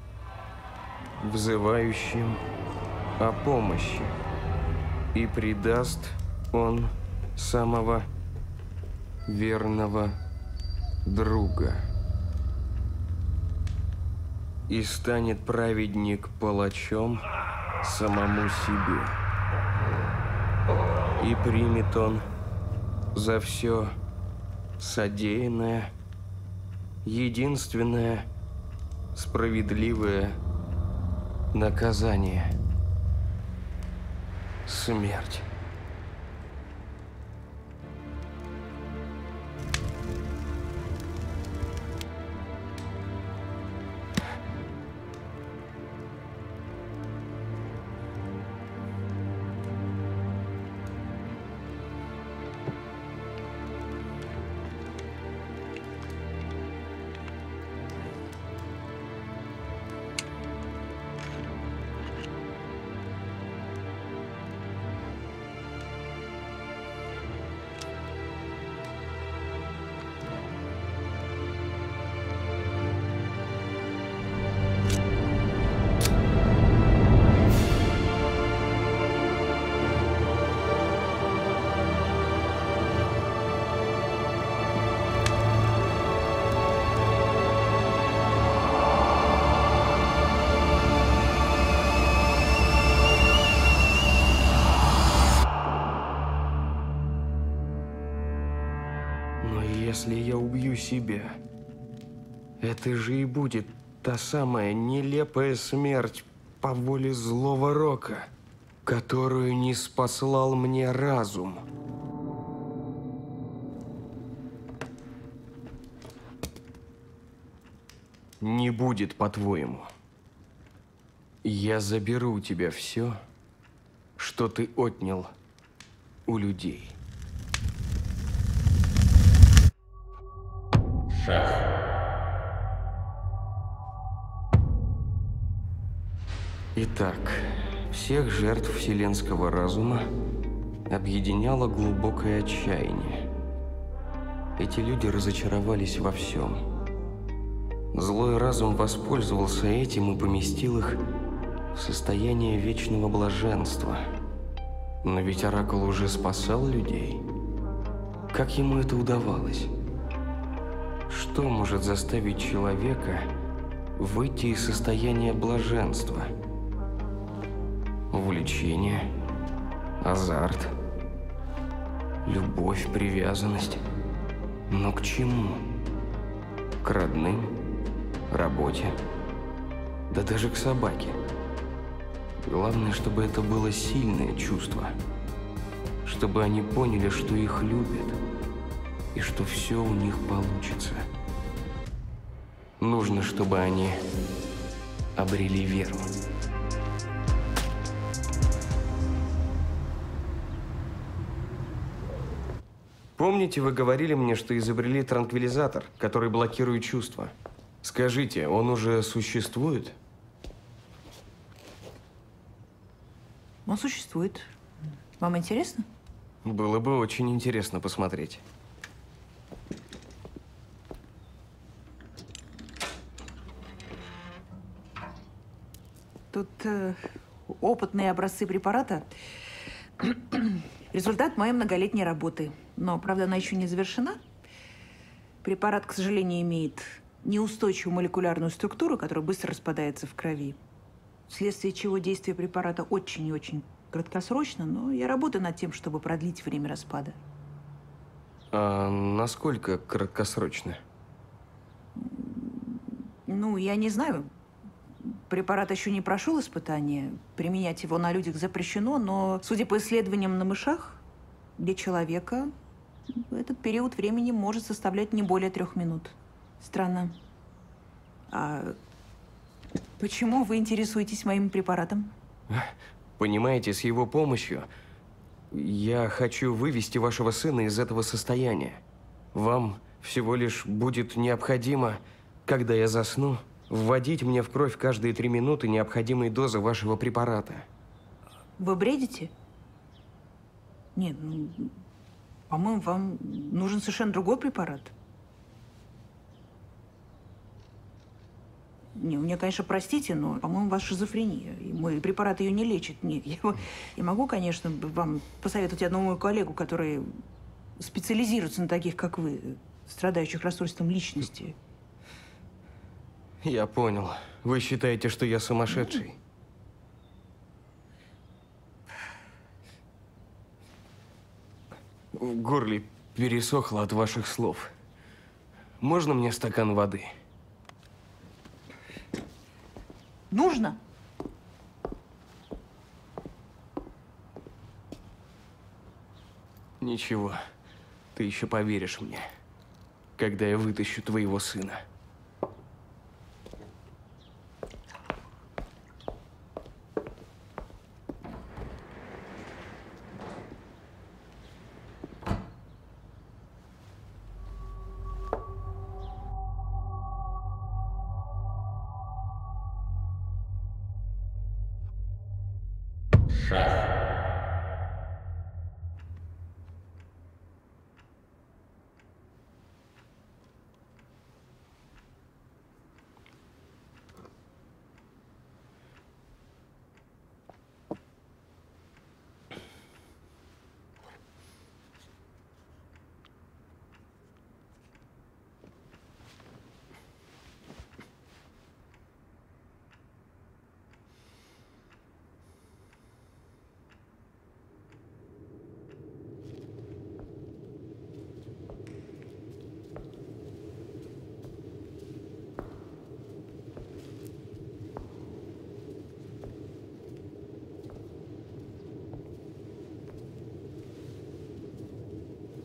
взывающим о помощи, и предаст он самого верного друга. И станет праведник палачом самому себе. И примет он за все содеянное единственное справедливое наказание – смерть. Если я убью себя, это же и будет та самая нелепая смерть по воле злого рока, которую не спаслал мне разум. не будет, по-твоему. Я заберу у тебя все, что ты отнял у людей. Шах. Итак, всех жертв вселенского разума объединяло глубокое отчаяние. Эти люди разочаровались во всем. Злой разум воспользовался этим и поместил их в состояние вечного блаженства. Но ведь Оракул уже спасал людей. Как ему это удавалось? Что может заставить человека выйти из состояния блаженства? Увлечение, азарт, любовь, привязанность. Но к чему? К родным, работе, да даже к собаке. Главное, чтобы это было сильное чувство. Чтобы они поняли, что их любят, и что все у них получится. Нужно, чтобы они обрели веру. Помните, вы говорили мне, что изобрели транквилизатор, который блокирует чувства? Скажите, он уже существует? Он существует. Вам интересно? Было бы очень интересно посмотреть. Тут опытные образцы препарата. Результат моей многолетней работы. Но, правда, она еще не завершена. Препарат, к сожалению, имеет неустойчивую молекулярную структуру, которая быстро распадается в крови. Вследствие чего действие препарата очень и очень краткосрочно, но я работаю над тем, чтобы продлить время распада. А насколько краткосрочно? Ну, я не знаю. Препарат еще не прошел испытания. Применять его на людях запрещено, но, судя по исследованиям на мышах, для человека этот период времени может составлять не более 3 минут. Странно. А почему вы интересуетесь моим препаратом? Понимаете, с его помощью я хочу вывести вашего сына из этого состояния. Вам всего лишь будет необходимо, когда я засну, вводить мне в кровь каждые 3 минуты необходимые дозы вашего препарата. Вы бредите? Нет, ну, по-моему, вам нужен совершенно другой препарат. Не, мне, конечно, простите, но, по-моему, у вас шизофрения. И мой препарат ее не лечит. Нет, я могу, конечно, вам посоветовать одному мою коллегу, который специализируется на таких, как вы, страдающих расстройством личности. Я понял. Вы считаете, что я сумасшедший? В горле пересохло от ваших слов. Можно мне стакан воды? Нужно? Ничего. Ты еще поверишь мне, когда я вытащу твоего сына.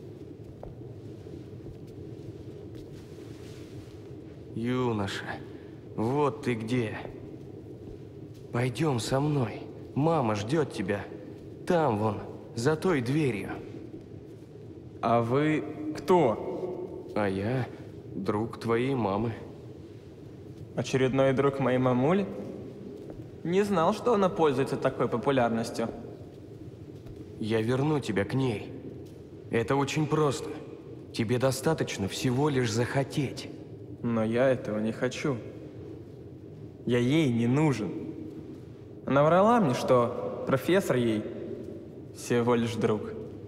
Юноша, Вот ты где. Пойдем со мной. Мама ждет тебя. Там вон, за той дверью. А вы кто? А я друг твоей мамы. Очередной друг моей мамули? Не знал, что она пользуется такой популярностью. Я верну тебя к ней. Это очень просто. Тебе достаточно всего лишь захотеть. Но я этого не хочу. Я ей не нужен. Она врала мне, что профессор ей всего лишь друг.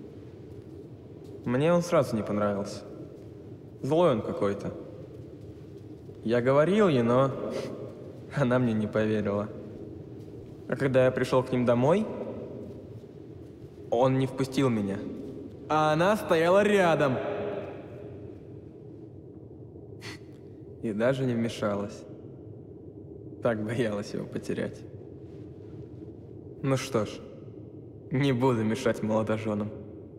Мне он сразу не понравился. Злой он какой-то. Я говорил ей, но она мне не поверила. А когда я пришел к ним домой, он не впустил меня. А она стояла рядом. И даже не вмешалась. Так боялась его потерять. Ну что ж, не буду мешать молодоженам.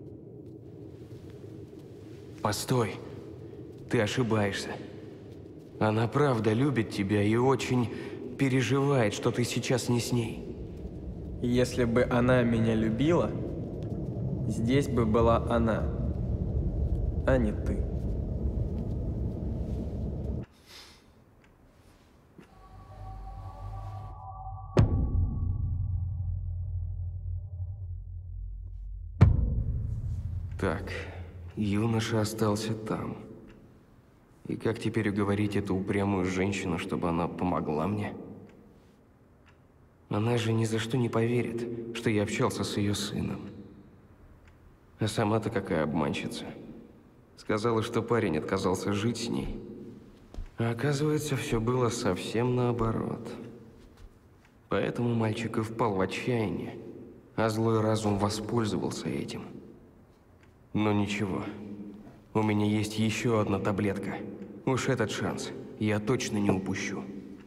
Постой. Ты ошибаешься. Она правда любит тебя и очень переживает, что ты сейчас не с ней. Если бы она меня любила, здесь бы была она, а не ты. Так, юноша остался там. И как теперь уговорить эту упрямую женщину, чтобы она помогла мне? Она же ни за что не поверит, что я общался с ее сыном. А сама-то какая обманщица. Сказала, что парень отказался жить с ней. А оказывается, все было совсем наоборот. Поэтому мальчик и впал в отчаяние, а злой разум воспользовался этим. Но ничего, у меня есть еще одна таблетка. Уж этот шанс я точно не упущу.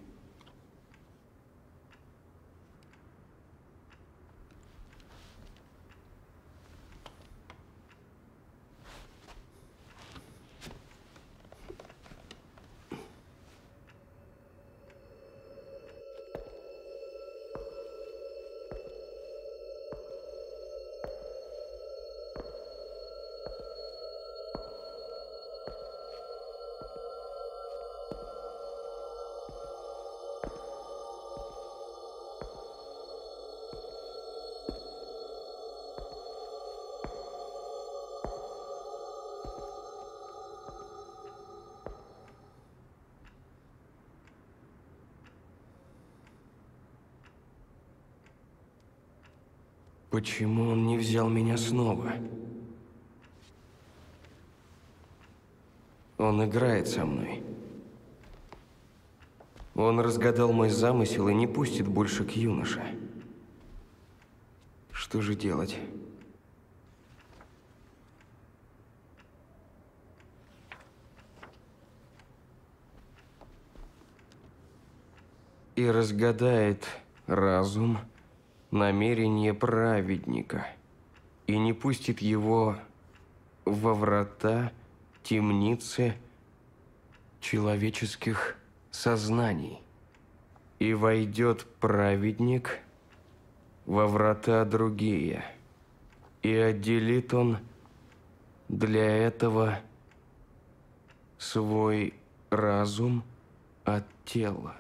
Почему он не взял меня снова? Он играет со мной. Он разгадал мой замысел и не пустит больше к юноше. Что же делать? И разгадает разум намерение праведника и не пустит его во врата темницы человеческих сознаний. И войдет праведник во врата другие, и отделит он для этого свой разум от тела.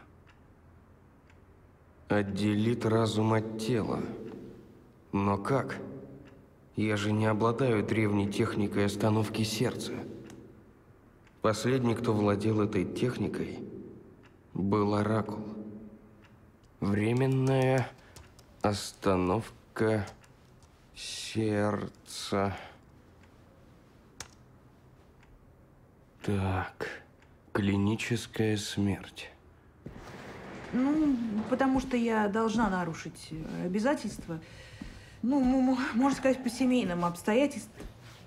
Отделит разум от тела. Но как? Я же не обладаю древней техникой остановки сердца. Последний, кто владел этой техникой, был Оракул. Временная остановка сердца. Так, клиническая смерть. Ну, потому что я должна нарушить обязательства. Ну, можно сказать, по семейным обстоятельствам.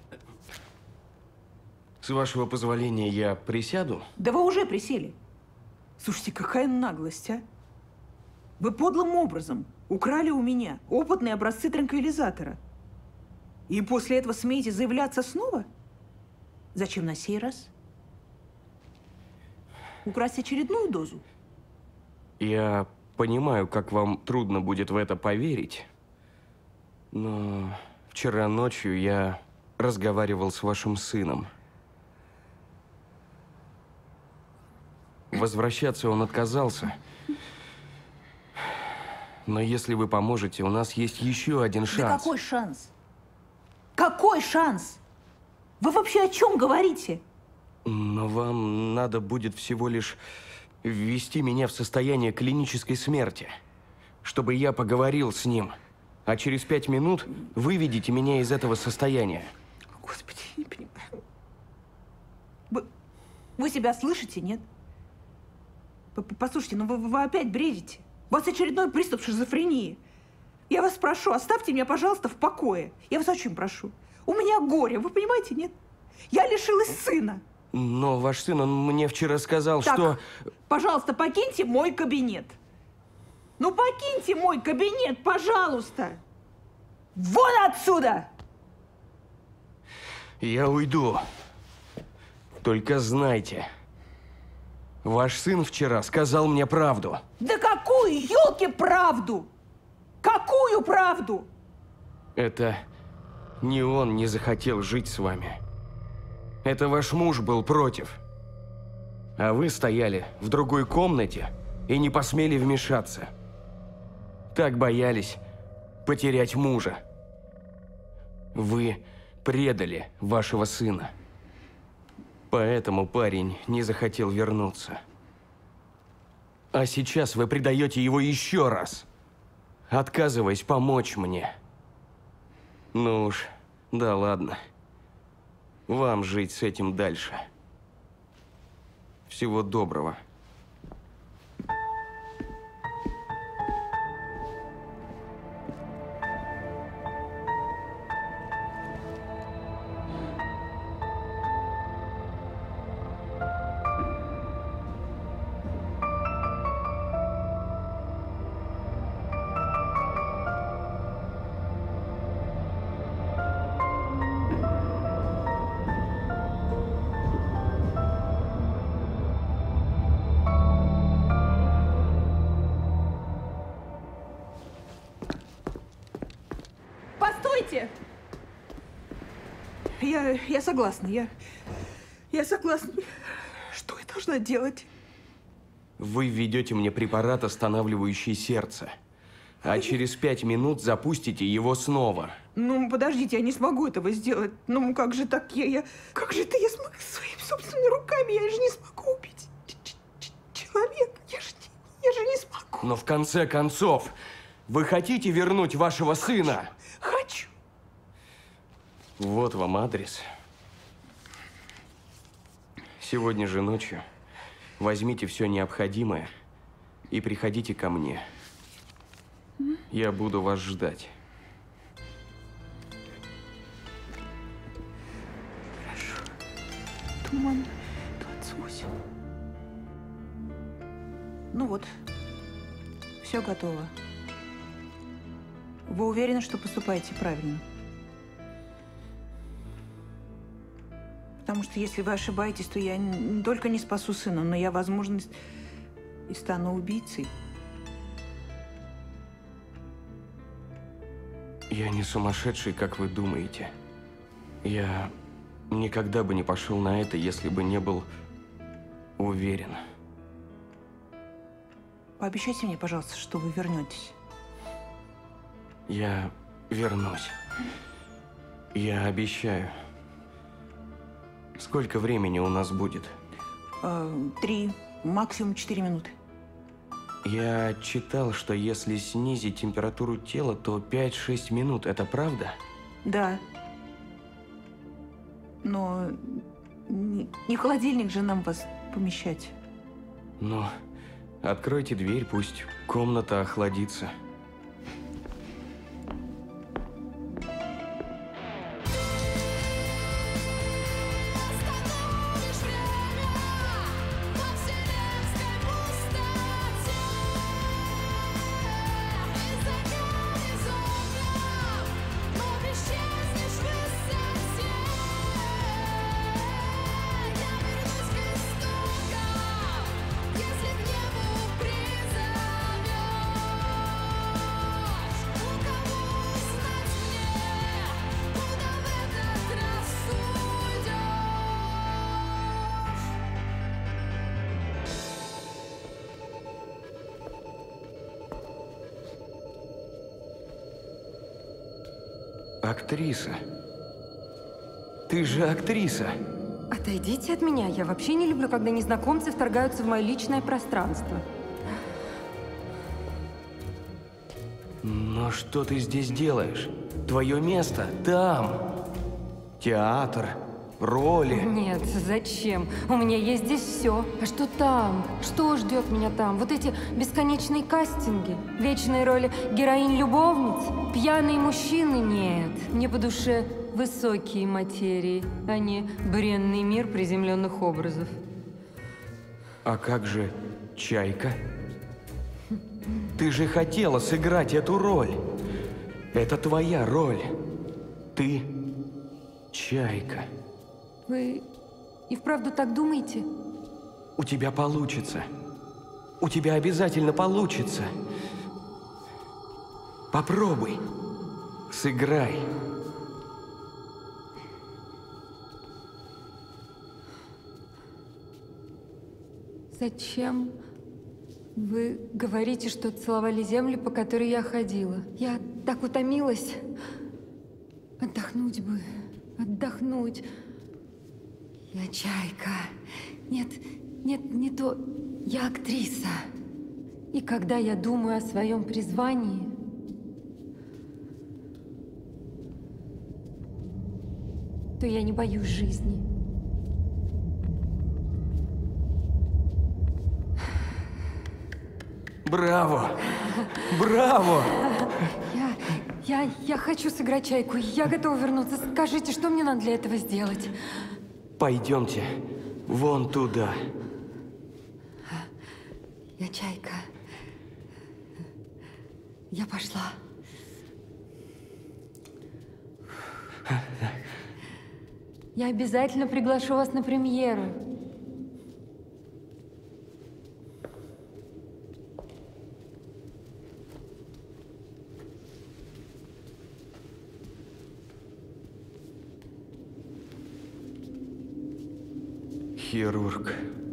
С вашего позволения, я присяду? Да вы уже присели. Слушайте, какая наглость, а? Вы подлым образом украли у меня опытные образцы транквилизатора. И после этого смеете заявляться снова? Зачем на сей раз? Украсть очередную дозу? Я понимаю, как вам трудно будет в это поверить, но вчера ночью я разговаривал с вашим сыном. Возвращаться он отказался. Но если вы поможете, у нас есть еще один шанс. Да какой шанс? Какой шанс? Вы вообще о чем говорите? Но вам надо будет всего лишь ввести меня в состояние клинической смерти, чтобы я поговорил с ним. А через 5 минут выведите меня из этого состояния. Господи, я не понимаю. Вы себя слышите, нет? Послушайте, ну вы опять бредите. У вас очередной приступ шизофрении. Я вас прошу, оставьте меня, пожалуйста, в покое. Я вас очень прошу. У меня горе, вы понимаете, нет? Я лишилась сына. Но ваш сын, он мне вчера сказал, так, что... пожалуйста, покиньте мой кабинет. Ну, покиньте мой кабинет, пожалуйста. Вон отсюда! Я уйду. Только знайте, ваш сын вчера сказал мне правду. Да какую, елки, правду? Какую правду? Это не он не захотел жить с вами. Это ваш муж был против. А вы стояли в другой комнате и не посмели вмешаться. Так боялись потерять мужа. Вы предали вашего сына. Поэтому парень не захотел вернуться. А сейчас вы предаете его еще раз, отказываясь помочь мне. Ну уж, да ладно. Вам жить с этим дальше. Всего доброго. Постойте! Я согласна, я согласна. Что я должна делать? Вы введете мне препарат, останавливающий сердце. А через 5 минут запустите его снова. Ну, подождите, я не смогу этого сделать. Ну, как же так? Как же это я смогу своими собственными руками? Я же не смогу убить человека. Я же не смогу. Но в конце концов, вы хотите вернуть вашего сына? Хочу. Вот вам адрес. Сегодня же ночью возьмите все необходимое и приходите ко мне. Я буду вас ждать. Хорошо. Туман 28. Ну вот, все готово. Вы уверены, что поступаете правильно? Потому что если вы ошибаетесь, то я не только не спасу сына, но я, возможно, и стану убийцей. Я не сумасшедший, как вы думаете. Я никогда бы не пошел на это, если бы не был уверен. Пообещайте мне, пожалуйста, что вы вернетесь. Я вернусь. Я обещаю. Сколько времени у нас будет? 3, максимум 4 минуты. Я читал, что если снизить температуру тела, то 5-6 минут. Это правда? Да. Но не в холодильник же нам вас помещать. Ну, откройте дверь, пусть комната охладится. Если к небу призовешь. Актриса. Ты же актриса. Отойдите от меня. Я вообще не люблю, когда незнакомцы вторгаются в мое личное пространство. Но что ты здесь делаешь? Твое место там. Театр, роли. Нет, зачем? У меня есть здесь все. А что там? Что ждет меня там? Вот эти бесконечные кастинги, вечные роли героинь-любовниц, пьяные мужчины? Нет. Мне по душе высокие материи, а не бренный мир приземленных образов. А как же Чайка? Ты же хотела сыграть эту роль. Это твоя роль. Ты Чайка. Вы и вправду так думаете? У тебя получится. У тебя обязательно получится. Попробуй. Сыграй. Зачем вы говорите, что целовали землю, по которой я ходила? Я так утомилась. Отдохнуть бы, отдохнуть. Я Чайка. Нет, не то. Я актриса. И когда я думаю о своем призвании, то я не боюсь жизни. Браво! Браво! Я хочу сыграть Чайку. Я готова вернуться. Скажите, что мне надо для этого сделать? Пойдемте вон туда. Я Чайка. Я пошла. Я обязательно приглашу вас на премьеру. Хирург.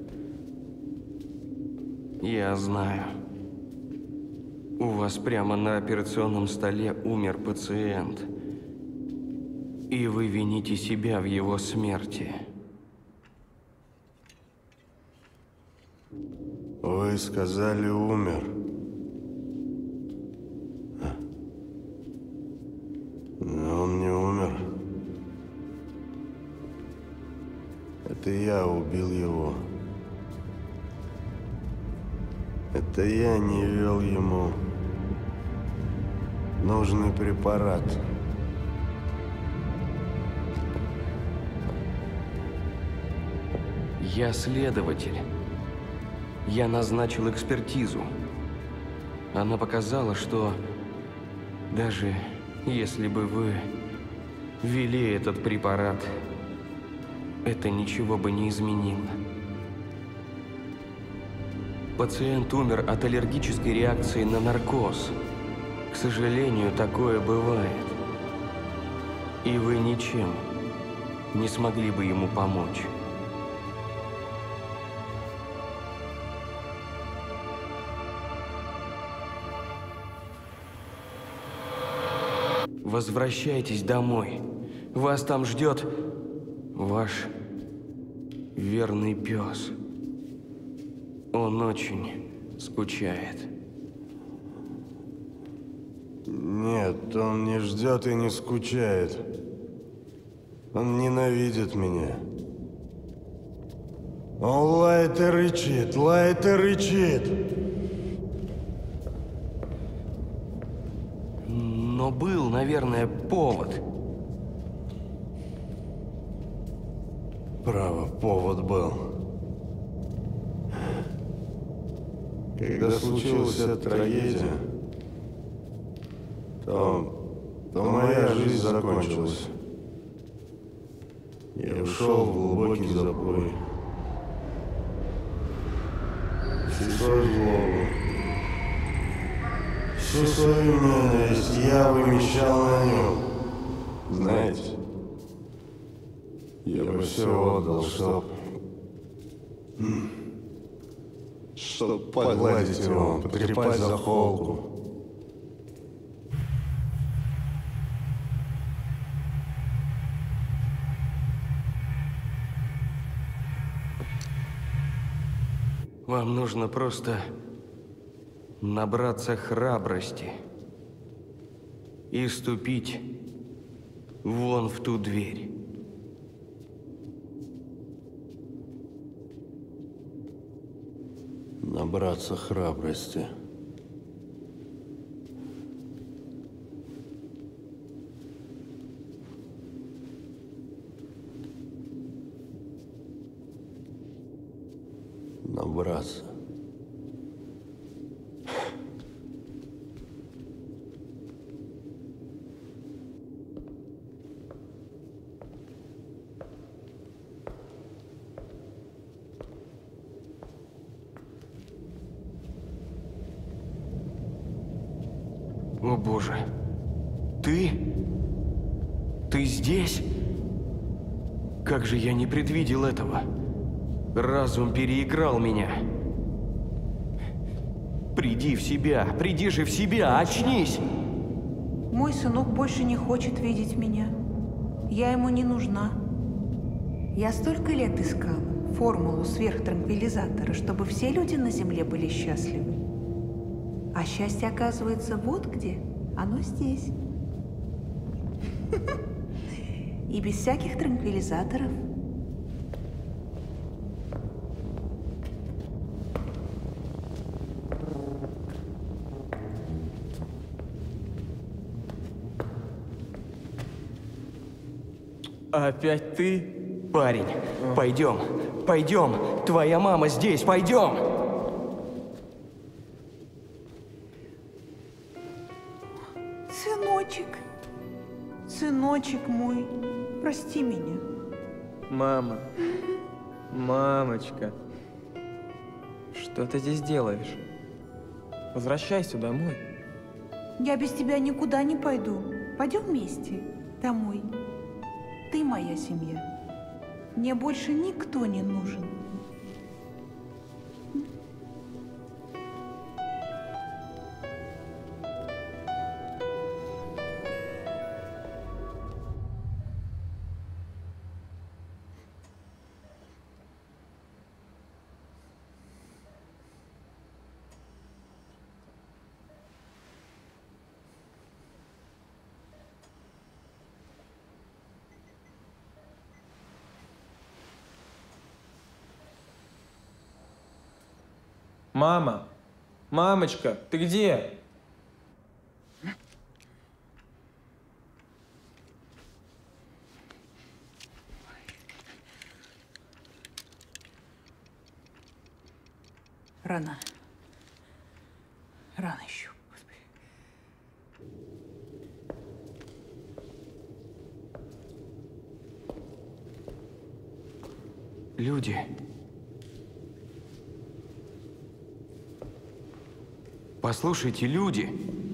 Я знаю. У вас прямо на операционном столе умер пациент. И вы вините себя в его смерти. Вы сказали, умер. Но он не умер. Это я убил его. Это я не ввел ему нужный препарат. Я следователь. Я назначил экспертизу. Она показала, что даже если бы вы ввели этот препарат, это ничего бы не изменило. Пациент умер от аллергической реакции на наркоз. К сожалению, такое бывает. И вы ничем не смогли бы ему помочь. Возвращайтесь домой. Вас там ждет ваш верный пес. Он очень скучает. Нет, он не ждет и не скучает. Он ненавидит меня. Он лает и рычит, лает и рычит. Но был, наверное, повод. Право, повод был. Когда случилась эта трагедия, то моя жизнь закончилась. Я ушел в глубокий запой. Всю свою злобу, всю свою ненависть я вымещал на нем. Знаете, я бы все отдал, чтоб погладить его, потрепать за холку. Вам нужно просто набраться храбрости и ступить вон в ту дверь. Набраться храбрости. Набраться. О боже, ты? Ты здесь? Как же я не предвидел этого? Разум переиграл меня. Приди в себя, приди же в себя, очнись! Мой сынок больше не хочет видеть меня. Я ему не нужна. Я столько лет искала формулу сверхтранквилизатора, чтобы все люди на Земле были счастливы. А счастье, оказывается, вот где. Оно здесь. И без всяких транквилизаторов. Опять ты? Парень, пойдем, пойдем. Твоя мама здесь, пойдем. Сыночек, сыночек мой, прости меня. Мама, мамочка, что ты здесь делаешь? Возвращайся домой. Я без тебя никуда не пойду. Пойдем вместе домой. Ты моя семья. Мне больше никто не нужен. Мама! Мамочка, ты где? Рано. Рано еще. Люди. Послушайте, люди.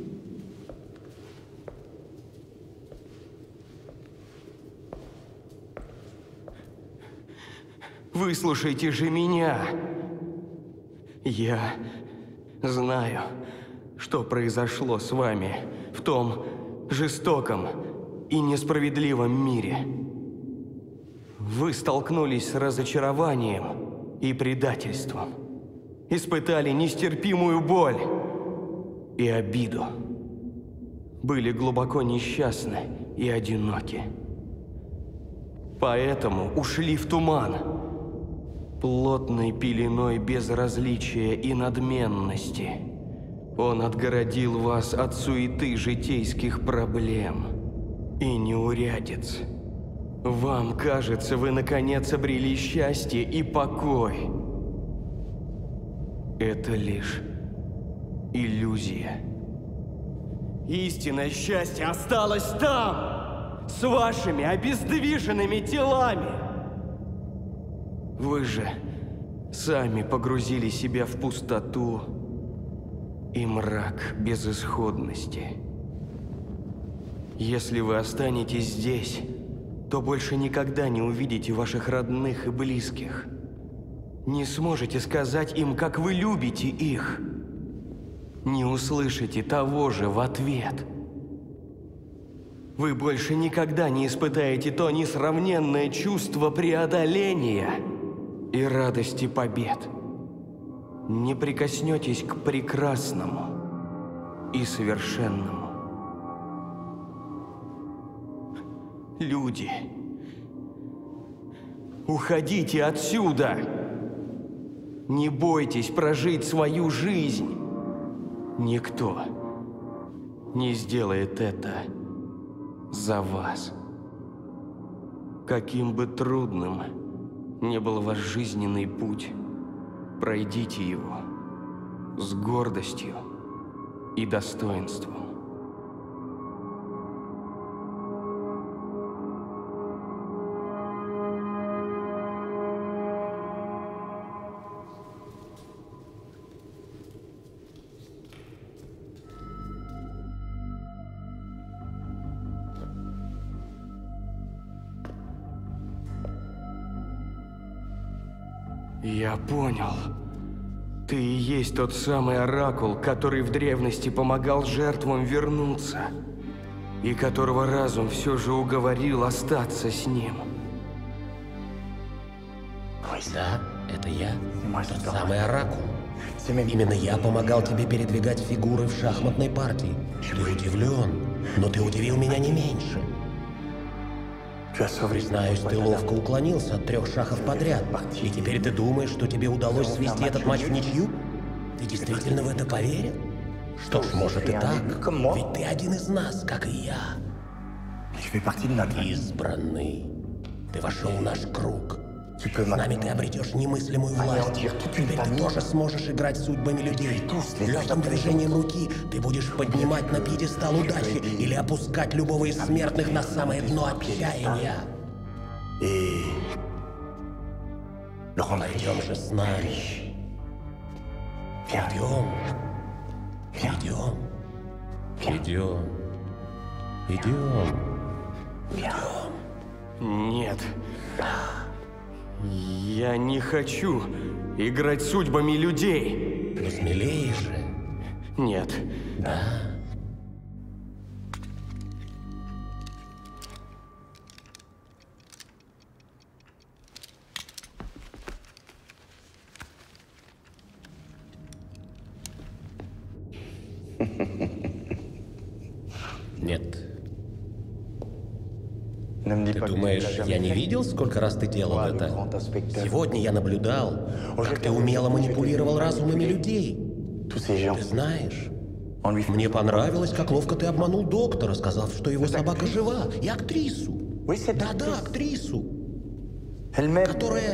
Выслушайте же меня. Я знаю, что произошло с вами в том жестоком и несправедливом мире. Вы столкнулись с разочарованием и предательством, испытали нестерпимую боль и обиду, были глубоко несчастны и одиноки. Поэтому ушли в туман, плотной пеленой безразличия и надменности. Он отгородил вас от суеты житейских проблем и неурядиц. Вам кажется, вы наконец обрели счастье и покой. Это лишь иллюзия. Истинное счастье осталось там, с вашими обездвиженными телами. Вы же сами погрузили себя в пустоту и мрак безысходности. Если вы останетесь здесь, то больше никогда не увидите ваших родных и близких. Не сможете сказать им, как вы любите их. Не услышите того же в ответ. Вы больше никогда не испытаете то несравненное чувство преодоления и радости побед, не прикоснетесь к прекрасному и совершенному. Люди, уходите отсюда! Не бойтесь прожить свою жизнь. Никто не сделает это за вас. Каким бы трудным ни был ваш жизненный путь, пройдите его с гордостью и достоинством. Я понял. Ты и есть тот самый оракул, который в древности помогал жертвам вернуться, и которого разум все же уговорил остаться с ним. Да, это я, тот самый оракул. Именно я помогал тебе передвигать фигуры в шахматной партии. Ты удивлен, но ты удивил меня не меньше. Признаюсь, ты ловко уклонился от 3 шахов подряд. И теперь ты думаешь, что тебе удалось свести этот матч в ничью? Ты действительно в это поверил? Что ж, может и так. Ведь ты один из нас, как и я. Избранный. Ты вошел в наш круг. С нами ты обретешь немыслимую власть. Теперь ты тоже сможешь играть судьбами людей. Легким движением руки ты будешь поднимать на пьедестал удачи или опускать любого из смертных на самое дно отчаяния. Пойдем же с нами. Идем. Идем. Идем. Идем. Идем. Нет. Я не хочу играть судьбами людей. Ну, смелее же. Нет. Да. Нет. Ты думаешь, я не видел, сколько раз ты делал это? Сегодня я наблюдал, как ты умело манипулировал разумами людей. Ты знаешь, мне понравилось, как ловко ты обманул доктора, сказав, что его собака жива, и актрису. Да-да, актрису, которая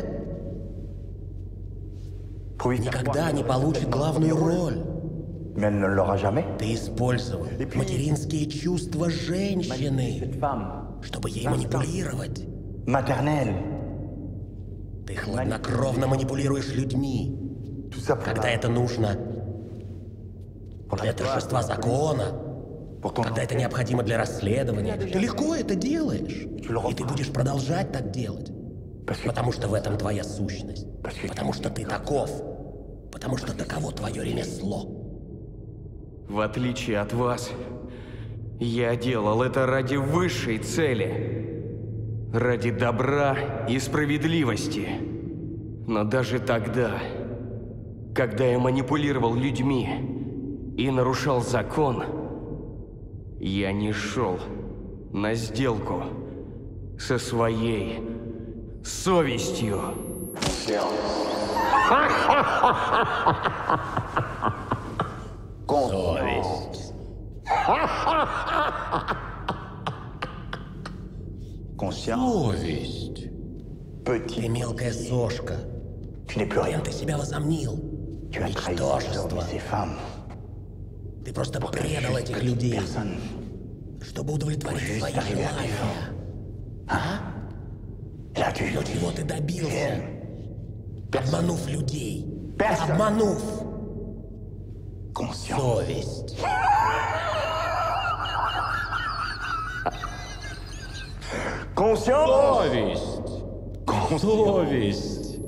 никогда не получит главную роль. Ты использовал материнские чувства женщины, чтобы ей манипулировать. Ты хладнокровно манипулируешь людьми, когда это нужно для торжества закона, когда это необходимо для расследования. Ты легко это делаешь, и ты будешь продолжать так делать, потому что в этом твоя сущность, потому что ты таков, потому что таково твое ремесло. В отличие от вас, я делал это ради высшей цели. Ради добра и справедливости. Но даже тогда, когда я манипулировал людьми и нарушал закон, я не шел на сделку со своей совестью. Совесть. Совесть. Ты мелкая сошка. Кем ты себя возомнил? Ничтожество. Ты просто предал этих людей, чтобы удовлетворить свои желания. А? Но чего ты добился? Обманув людей. Обманув. Совесть. Совесть. Совесть.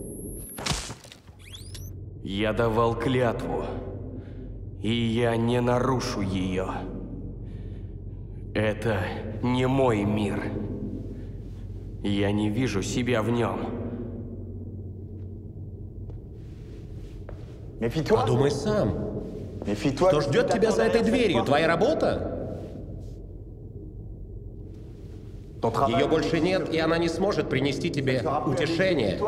Я давал клятву, и я не нарушу ее. Это не мой мир. Я не вижу себя в нем. Подумай сам. Что ждет тебя за этой дверью? Твоя работа? Ее больше нет, и она не сможет принести тебе утешение.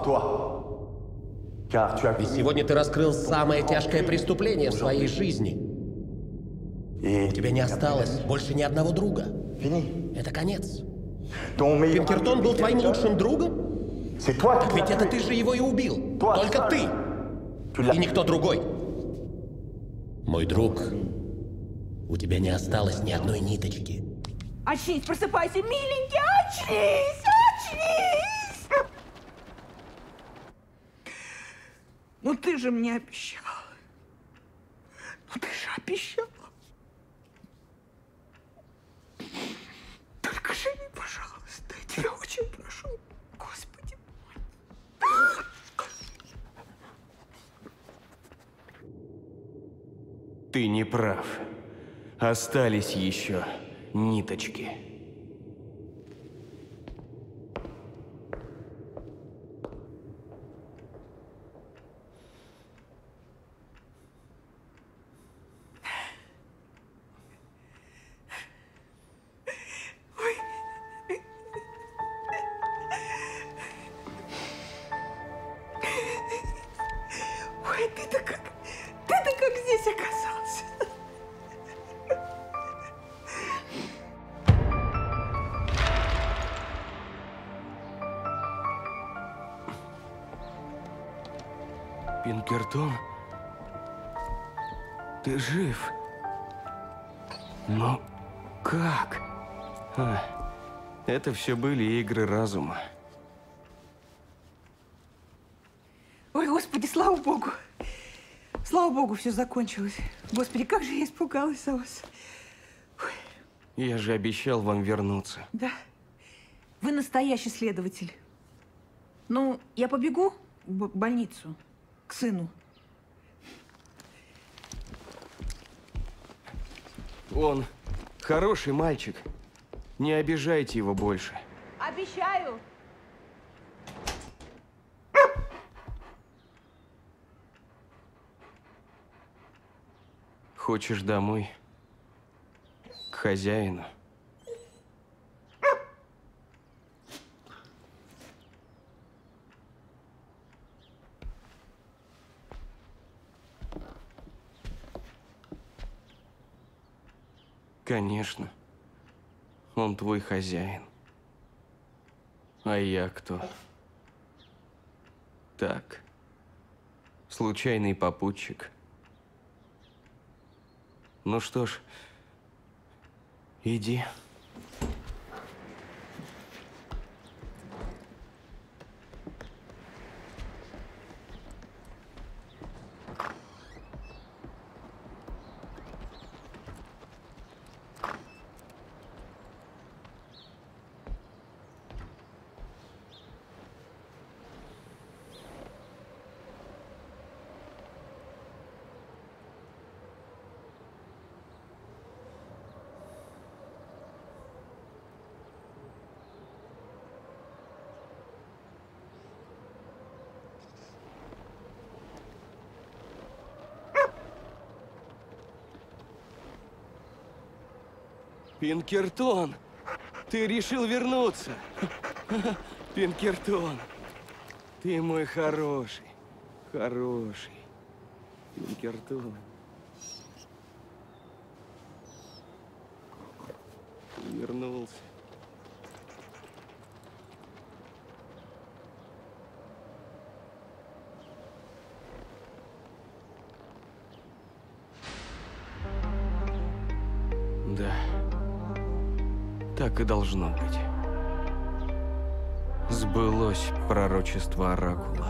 Ведь сегодня ты раскрыл самое тяжкое преступление в своей жизни. У тебя не осталось больше ни одного друга. Это конец. Пинкертон был твоим лучшим другом? Так ведь это ты же его и убил. Только ты. И никто другой. Мой друг, у тебя не осталось ни одной ниточки. Очнись, просыпайся, миленький, очнись, очнись! Ну ты же мне обещал. Ну ты же обещал. Только живи, пожалуйста, я тебя очень прошу. Господи. Ты не прав. Остались еще ниточки. Ой, ты-то как здесь оказался? Пинкертон? Ты жив? Но как? Это все были игры разума. Ой, Господи, слава Богу. Слава Богу, все закончилось. Господи, как же я испугалась за вас. Я же обещал вам вернуться. Да. Вы настоящий следователь. Ну, я побегу в больницу к сыну. Он хороший мальчик. Не обижайте его больше. Обещаю. Хочешь домой? К хозяину? Конечно. Он твой хозяин. А я кто? Так. Случайный попутчик. Ну что ж, иди. Пинкертон, ты решил вернуться. Пинкертон, ты мой хороший, хороший. Пинкертон. Ты вернулся. Да. Так и должно быть. Сбылось пророчество Оракула.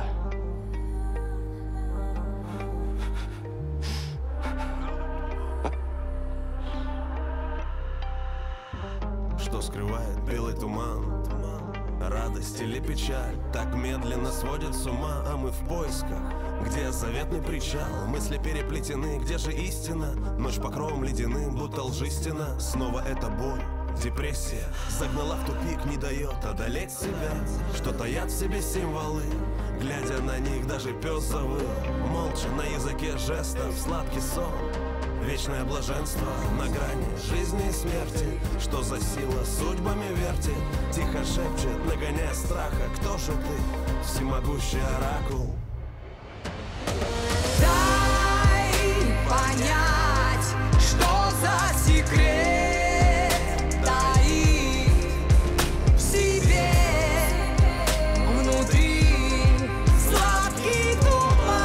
Что скрывает белый туман? Радость или печаль так медленно сводят с ума, а мы в поисках. Где заветный причал? Мысли переплетены, где же истина? Ночь покровом ледяным, будто лжистина. Снова эта боль, Депрессия загнала в тупик, не дает одолеть себя. Что таят в себе символы, глядя на них даже пес завыл. Молча на языке жестов сладкий сон. Вечное блаженство на грани жизни и смерти. Что за сила судьбами вертит, тихо шепчет, нагоняя страха. Кто же ты, всемогущий оракул? Дай понять, что за секрет таит в себе, внутри сладкий туман.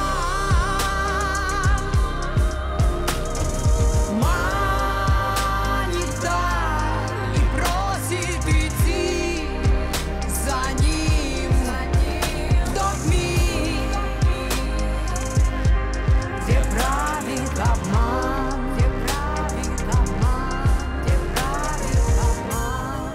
Манит вдаль и просит идти за ним в тот миг, где правит обман, где правит обман, где правит обман.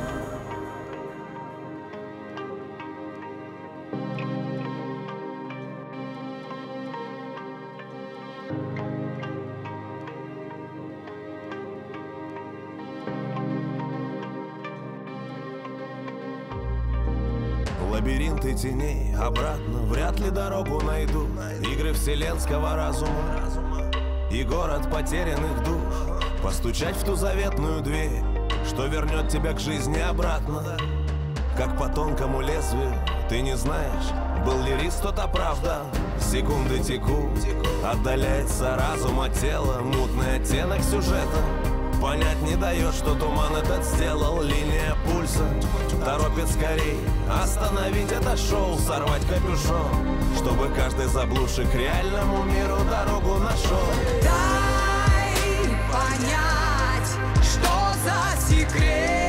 Лабиринты теней обратно вряд ли дорогу найду. Игры вселенского разума и город потерянных душ. Постучать в ту заветную дверь, что вернет тебя к жизни обратно. Как по тонкому лезвию, ты не знаешь, был ли риск тот оправдан. Секунды текут, отдаляется разум от тела. Мутный оттенок сюжета понять не дает, что туман этот сделал. Линия пульса торопит скорей остановить это шоу, сорвать капюшон, чтобы каждый заблудший к реальному миру дорогу нашел. Дай понять, что за секрет